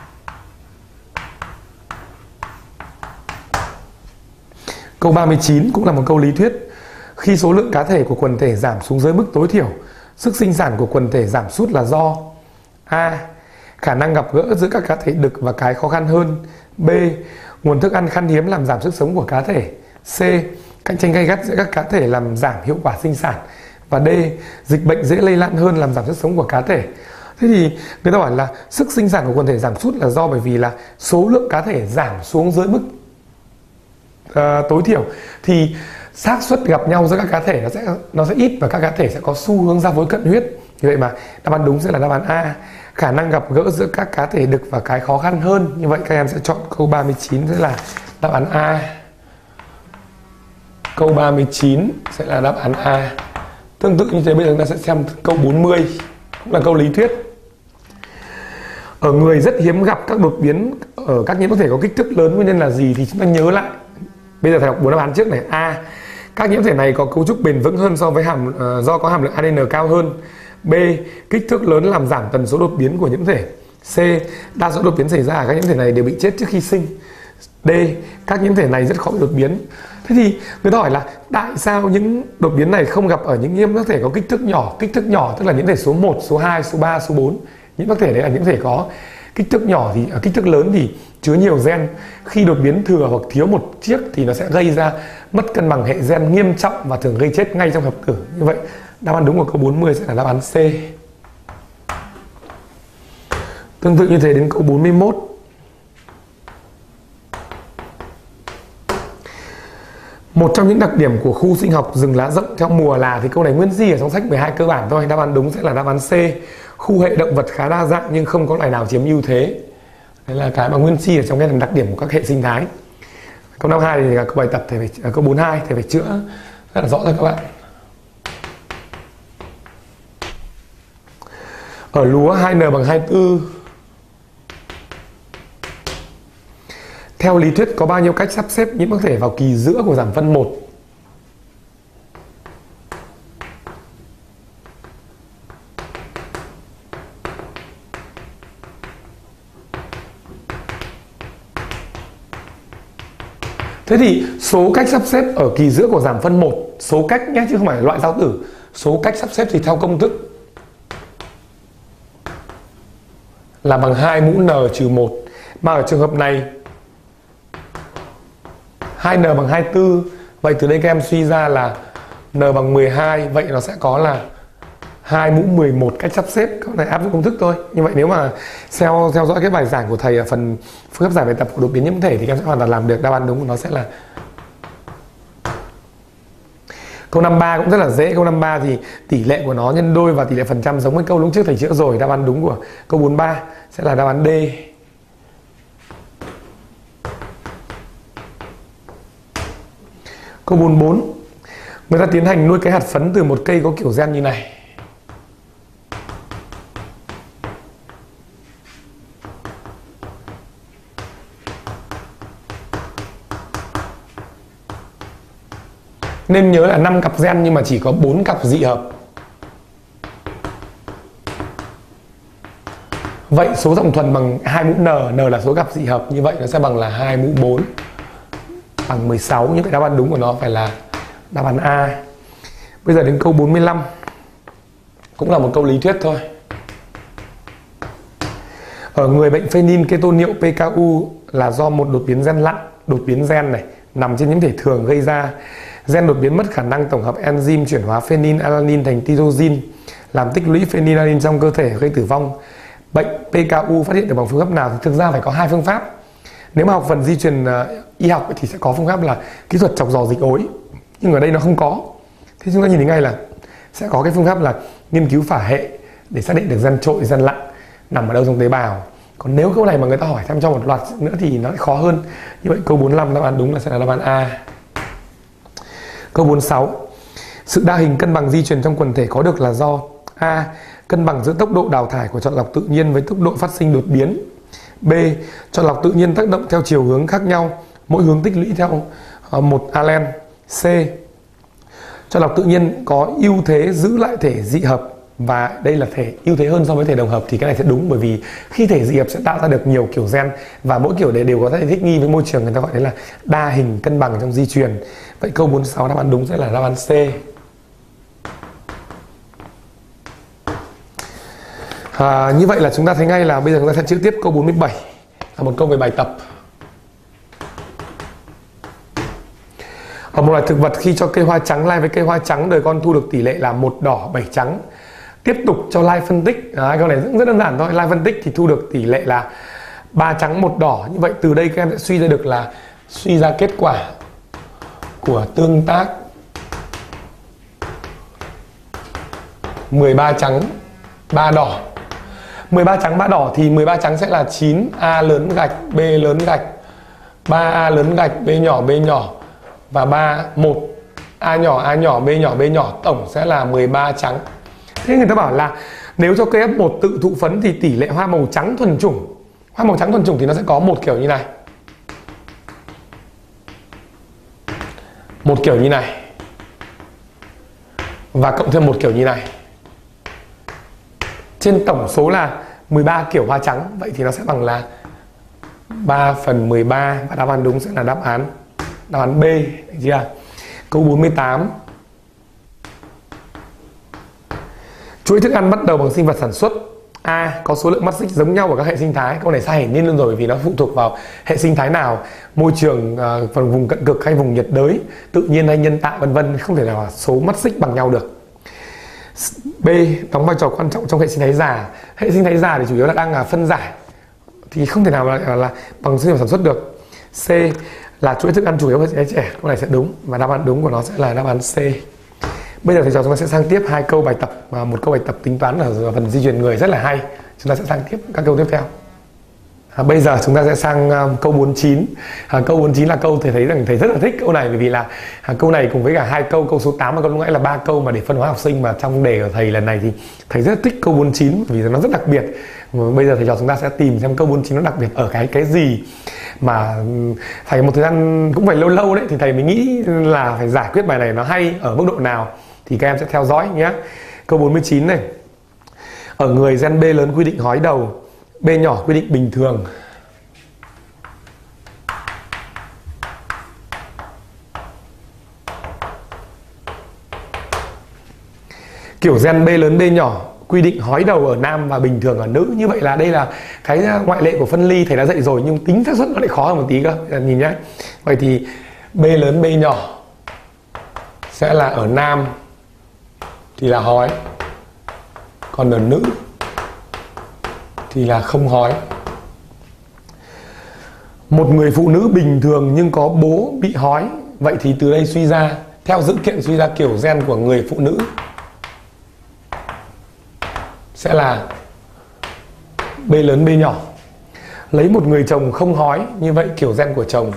A: Câu ba mươi chín cũng là một câu lý thuyết. Khi số lượng cá thể của quần thể giảm xuống dưới mức tối thiểu, sức sinh sản của quần thể giảm sút là do A. Khả năng gặp gỡ giữa các cá thể đực và cái khó khăn hơn. B. Nguồn thức ăn khan hiếm làm giảm sức sống của cá thể. C. Cạnh tranh gay gắt giữa các cá thể làm giảm hiệu quả sinh sản. Và D. Dịch bệnh dễ lây lan hơn làm giảm sức sống của cá thể. Thế thì người ta bảo là sức sinh sản của quần thể giảm sút là do bởi vì là số lượng cá thể giảm xuống dưới mức uh, tối thiểu, thì xác suất gặp nhau giữa các cá thể nó sẽ nó sẽ ít và các cá thể sẽ có xu hướng ra phối cận huyết. Như vậy mà đáp án đúng sẽ là đáp án A. Khả năng gặp gỡ giữa các cá thể đực và cái khó khăn hơn. Như vậy các em sẽ chọn câu ba mươi chín sẽ là đáp án A. Câu ba mươi chín sẽ là đáp án A. Tương tự như thế bây giờ chúng ta sẽ xem câu bốn mươi, cũng là câu lý thuyết. Ở người rất hiếm gặp các đột biến ở các nhiễm sắc thể có kích thước lớn, nguyên nhân là gì thì chúng ta nhớ lại. Bây giờ thầy đọc bốn đáp án trước này. A. Các nhiễm thể này có cấu trúc bền vững hơn so với hàm uh, do có hàm lượng a đê en cao hơn. B. Kích thước lớn làm giảm tần số đột biến của nhiễm thể. C. Đa số đột biến xảy ra ở các nhiễm thể này đều bị chết trước khi sinh. D. Các nhiễm thể này rất khó bị đột biến. Thế thì người ta hỏi là tại sao những đột biến này không gặp ở những nhiễm sắc thể có kích thước nhỏ? Kích thước nhỏ tức là nhiễm thể số một, số hai, số ba, số bốn. Nhiễm sắc thể đấy là nhiễm thể có kích thước nhỏ thì ở kích thước lớn thì chứa nhiều gen. Khi đột biến thừa hoặc thiếu một chiếc thì nó sẽ gây ra mất cân bằng hệ gen nghiêm trọng và thường gây chết ngay trong hợp tử. Như vậy đáp án đúng của câu bốn mươi sẽ là đáp án C. Tương tự như thế đến câu bốn mươi mốt. Một trong những đặc điểm của khu sinh học rừng lá rộng theo mùa là, thì câu này nguyên si ở trong sách mười hai cơ bản thôi. Đáp án đúng sẽ là đáp án C. Khu hệ động vật khá đa dạng nhưng không có loài nào chiếm ưu thế. Đấy là cái mà nguyên si ở trong cái đặc điểm của các hệ sinh thái. Câu năm mươi hai thì là câu bài tập thầy phải, câu bốn mươi hai thầy phải chữa rất là rõ rồi các bạn. Ở lúa hai n bằng hai mươi tư. Theo lý thuyết có bao nhiêu cách sắp xếp nhiễm sắc thể vào kỳ giữa của giảm phân một? Thế thì số cách sắp xếp ở kỳ giữa của giảm phân một, số cách nhé chứ không phải loại giao tử. Số cách sắp xếp thì theo công thức là bằng hai mũ n trừ một. Mà ở trường hợp này hai n bằng hai mươi tư. Vậy từ đây các em suy ra là n bằng mười hai. Vậy nó sẽ có là hai mũ mười một cách sắp xếp. Cái này áp dụng công thức thôi. Như vậy nếu mà theo, theo dõi cái bài giảng của thầy ở phần phương pháp giải bài tập của đột biến nhiễm thể thì các em sẽ hoàn toàn làm được. Đáp án đúng của nó sẽ là câu năm mươi ba. Cũng rất là dễ. Câu năm mươi ba thì tỷ lệ của nó nhân đôi và tỷ lệ phần trăm giống với câu lúc trước thầy chữa rồi. Đáp án đúng của câu bốn mươi ba sẽ là đáp án D. Câu bốn mươi bốn. Người ta tiến hành nuôi cái hạt phấn từ một cây có kiểu gen như này. Nên nhớ là năm cặp gen nhưng mà chỉ có bốn cặp dị hợp. Vậy số rộng thuần bằng hai mũ n, n là số cặp dị hợp, như vậy nó sẽ bằng là hai mũ bốn bằng mười sáu. Như vậy đáp án đúng của nó phải là đáp án A. Bây giờ đến câu bốn mươi lăm. Cũng là một câu lý thuyết thôi. Ở người bệnh phenylketonuria pê ca u là do một đột biến gen lặn, đột biến gen này nằm trên nhiễm thể thường gây ra. Gen đột biến mất khả năng tổng hợp enzyme chuyển hóa phenylalanine thành tyrosine, làm tích lũy phenylalanine trong cơ thể gây tử vong. Bệnh pê ca u phát hiện được bằng phương pháp nào? Thì thực ra phải có hai phương pháp. Nếu mà học phần di truyền uh, y học thì sẽ có phương pháp là kỹ thuật chọc giò dịch ối, nhưng ở đây nó không có. Thế chúng ta nhìn thấy ngay là sẽ có cái phương pháp là nghiên cứu phả hệ để xác định được gen trội, gen lặn nằm ở đâu trong tế bào. Còn nếu câu này mà người ta hỏi thêm cho một loạt nữa thì nó lại khó hơn. Như vậy câu bốn mươi lăm đáp án đúng là sẽ là đáp án A. Câu bốn mươi sáu. Sự đa hình cân bằng di truyền trong quần thể có được là do A. Cân bằng giữa tốc độ đào thải của chọn lọc tự nhiên với tốc độ phát sinh đột biến. B. Chọn lọc tự nhiên tác động theo chiều hướng khác nhau, mỗi hướng tích lũy theo một alen. C. Chọn lọc tự nhiên có ưu thế giữ lại thể dị hợp, và đây là thể ưu thế hơn so với thể đồng hợp. Thì cái này sẽ đúng, bởi vì khi thể dị hợp sẽ tạo ra được nhiều kiểu gen và mỗi kiểu đều có thể thích nghi với môi trường, người ta gọi đấy là đa hình cân bằng trong di truyền. Vậy câu bốn mươi sáu đáp án đúng sẽ là đáp án C. À, như vậy là chúng ta thấy ngay là bây giờ chúng ta sẽ chữa tiếp câu bốn mươi bảy, là một câu về bài tập. Ở một loài thực vật, khi cho cây hoa trắng lai với cây hoa trắng, đời con thu được tỷ lệ là một đỏ bảy trắng. Tiếp tục cho lai phân tích. Đấy, câu này rất, rất đơn giản thôi. Lai phân tích thì thu được tỷ lệ là ba trắng một đỏ. Như vậy từ đây các em sẽ suy ra được là suy ra kết quả của tương tác mười ba trắng ba đỏ. mười ba trắng ba đỏ thì mười ba trắng sẽ là chín A lớn gạch B lớn gạch, ba A lớn gạch B nhỏ B nhỏ và ba một A nhỏ A nhỏ B nhỏ B nhỏ, tổng sẽ là mười ba trắng. Thế người ta bảo là Nếu cho cây ép một tự thụ phấn thì tỷ lệ hoa màu trắng thuần chủng, hoa màu trắng thuần chủng thì nó sẽ có một kiểu như này, một kiểu như này, và cộng thêm một kiểu như này. Trên tổng số là mười ba kiểu hoa trắng, vậy thì nó sẽ bằng là ba phần mười ba, và đáp án đúng sẽ là đáp án đáp án B, được chưa? Câu bốn mươi tám. Chuỗi thức ăn bắt đầu bằng sinh vật sản xuất. A. Có số lượng mắt xích giống nhau ở các hệ sinh thái. Câu này sai hiển nhiên luôn rồi, vì nó phụ thuộc vào hệ sinh thái nào, môi trường, uh, phần vùng cận cực hay vùng nhiệt đới, tự nhiên hay nhân tạo, vân vân, không thể nào số mắt xích bằng nhau được. B. Đóng vai trò quan trọng trong hệ sinh thái già. Hệ sinh thái già thì chủ yếu là đang là phân giải, thì không thể nào là, là, là bằng sinh vật sản xuất được. C. Là chuỗi thức ăn chủ yếu của trẻ trẻ. Câu này sẽ đúng, và đáp án đúng của nó sẽ là đáp án C. Bây giờ thầy trò chúng ta sẽ sang tiếp hai câu bài tập, và một câu bài tập tính toán ở phần di truyền người rất là hay. Chúng ta sẽ sang tiếp các câu tiếp theo. À, bây giờ chúng ta sẽ sang um, câu bốn mươi chín. À, câu bốn mươi chín là câu thầy thấy rằng thầy rất là thích câu này, bởi vì là à, câu này cùng với cả hai câu, câu số tám và câu lúc nãy là ba câu mà để phân hóa học sinh, mà trong đề của thầy lần này thì thầy rất thích câu bốn mươi chín vì nó rất đặc biệt. Bây giờ thầy trò chúng ta sẽ tìm xem câu bốn mươi chín nó đặc biệt ở cái cái gì, mà phải một thời gian cũng phải lâu lâu đấy thì thầy mới nghĩ là phải giải quyết bài này nó hay ở mức độ nào, thì các em sẽ theo dõi nhé. Câu bốn mươi chín này. Ở người gen B lớn quy định hói đầu, B nhỏ quy định bình thường. Kiểu gen B lớn B nhỏ quy định hói đầu ở nam và bình thường ở nữ. Như vậy là đây là cái ngoại lệ của phân ly thầy đã dạy rồi, nhưng tính xác suất nó lại khó hơn một tí cơ. Nhìn nhé. Vậy thì B lớn B nhỏ sẽ là ở nam thì là hói, còn ở nữ thì là không hói. Một người phụ nữ bình thường nhưng có bố bị hói, vậy thì từ đây suy ra, theo dữ kiện suy ra kiểu gen của người phụ nữ sẽ là B lớn B nhỏ. Lấy một người chồng không hói, như vậy kiểu gen của chồng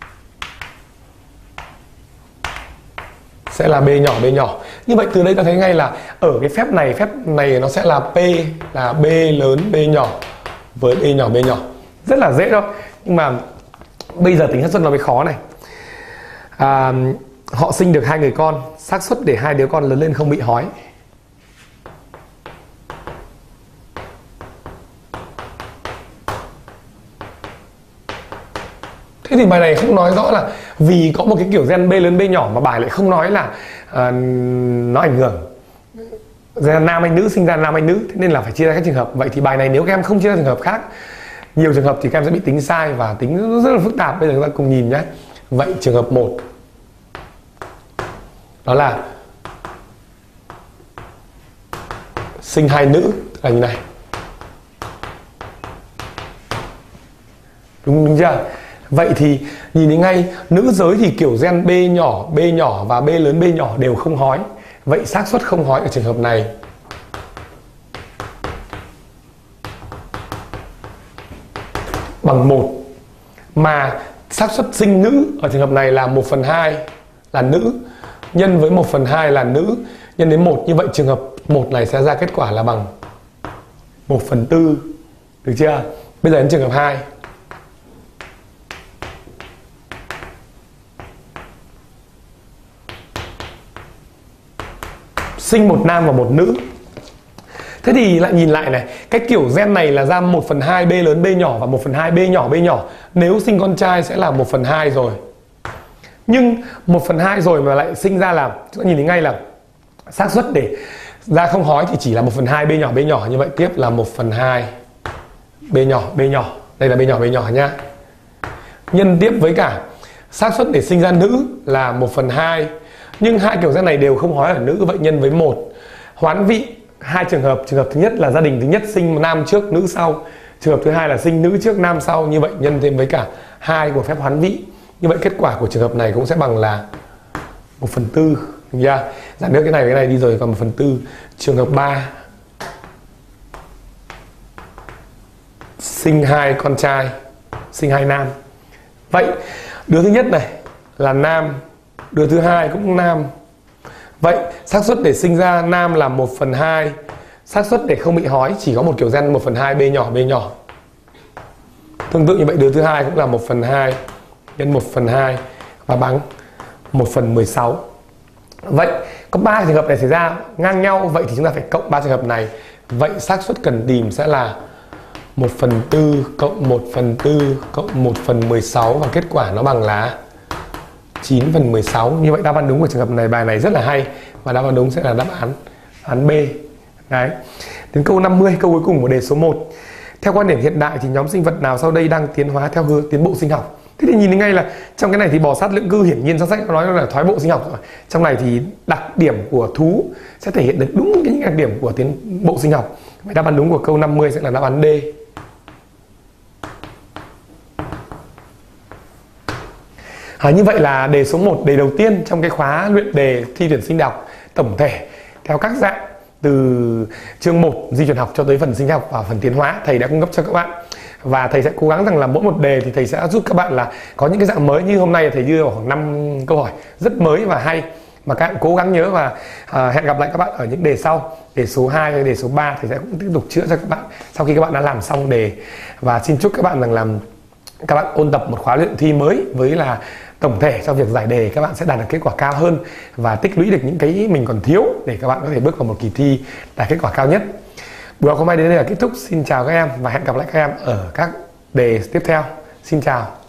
A: sẽ là B nhỏ B nhỏ. Như vậy từ đây ta thấy ngay là ở cái phép này, phép này nó sẽ là P là B lớn B nhỏ với B nhỏ B nhỏ. Rất là dễ thôi. Nhưng mà bây giờ tính xác suất nó mới khó này. À, họ sinh được hai người con, xác suất để hai đứa con lớn lên không bị hói. Thế thì bài này không nói rõ là vì có một cái kiểu gen B lớn B nhỏ, mà bài lại không nói là uh, nó ảnh hưởng gen nam hay nữ, sinh ra nam hay nữ, thế nên là phải chia ra các trường hợp. Vậy thì bài này nếu các em không chia ra trường hợp khác, nhiều trường hợp thì các em sẽ bị tính sai và tính rất là phức tạp. Bây giờ chúng ta cùng nhìn nhé. Vậy trường hợp một đó là sinh hai nữ là như này, đúng, đúng chưa? Vậy thì nhìn thấy ngay, nữ giới thì kiểu gen B nhỏ, B nhỏ và B lớn B nhỏ đều không hói. Vậy xác suất không hói ở trường hợp này bằng một. Mà xác suất sinh nữ ở trường hợp này là một phần hai là nữ, nhân với một phần hai là nữ, nhân đến một. Như vậy trường hợp một này sẽ ra kết quả là bằng một phần tư. Được chưa? Bây giờ đến trường hợp hai. Sinh một nam và một nữ. Thế thì lại nhìn lại này, cái kiểu gen này là ra một phần hai B lớn B nhỏ và một phần hai B nhỏ B nhỏ. Nếu sinh con trai sẽ là một phần hai rồi. Nhưng một phần hai rồi mà lại sinh ra là, chúng ta nhìn thấy ngay là xác suất để ra không hói thì chỉ là một phần hai B nhỏ B nhỏ. Như vậy tiếp là một phần hai B nhỏ B nhỏ. Đây là B nhỏ B nhỏ nhá. Nhân tiếp với cả xác suất để sinh ra nữ là một phần hai. Nhưng hai kiểu gen này đều không hói ở nữ, vậy nhân với một. Hoán vị hai trường hợp. Trường hợp thứ nhất là gia đình thứ nhất sinh nam trước nữ sau. Trường hợp thứ hai là sinh nữ trước nam sau. Như vậy nhân thêm với cả hai của phép hoán vị. Như vậy kết quả của trường hợp này cũng sẽ bằng là một phần tư. Đúng chưa? Giảm nước cái này cái này đi rồi còn một phần tư. Trường hợp ba sinh hai con trai, sinh hai nam. Vậy đứa thứ nhất này là nam, đứa thứ hai cũng nam. Vậy xác suất để sinh ra nam là một phần hai, xác suất để không bị hói chỉ có một kiểu gen một phần hai B nhỏ B nhỏ. Tương tự như vậy đứa thứ hai cũng là một phần hai nhân một phần hai và bằng một phần mười sáu. Vậy có ba trường hợp này xảy ra ngang nhau, vậy thì chúng ta phải cộng ba trường hợp này. Vậy xác suất cần tìm sẽ là một phần tư cộng một phần tư cộng một phần mười sáu và kết quả nó bằng là chín phần mười sáu. Như vậy đáp án đúng của trường hợp này, bài này rất là hay và đáp án đúng sẽ là đáp án án B. Đấy. Đến câu năm mươi, câu cuối cùng của đề số một. Theo quan điểm hiện đại thì nhóm sinh vật nào sau đây đang tiến hóa theo hướng tiến bộ sinh học? Thế thì nhìn thấy ngay là trong cái này thì bò sát lưỡng cư hiển nhiên trong sách nó nói là thoái bộ sinh học rồi. Trong này thì đặc điểm của thú sẽ thể hiện được đúng cái đặc điểm của tiến bộ sinh học. Vậy đáp án đúng của câu năm mươi sẽ là đáp án D. À, như vậy là đề số một, đề đầu tiên trong cái khóa luyện đề thi tuyển sinh đại học tổng thể theo các dạng từ chương một di truyền học cho tới phần sinh học và phần tiến hóa thầy đã cung cấp cho các bạn. Và thầy sẽ cố gắng rằng là mỗi một đề thì thầy sẽ giúp các bạn là có những cái dạng mới, như hôm nay thầy đưa khoảng năm câu hỏi rất mới và hay mà các bạn cố gắng nhớ. Và à, hẹn gặp lại các bạn ở những đề sau, đề số hai hay đề số ba thầy sẽ cũng tiếp tục chữa cho các bạn sau khi các bạn đã làm xong đề. Và xin chúc các bạn rằng là các bạn ôn tập một khóa luyện thi mới với là tổng thể trong việc giải đề các bạn sẽ đạt được kết quả cao hơn và tích lũy được những cái mình còn thiếu để các bạn có thể bước vào một kỳ thi đạt kết quả cao nhất. Buổi học hôm nay đến đây là kết thúc. Xin chào các em và hẹn gặp lại các em ở các đề tiếp theo. Xin chào.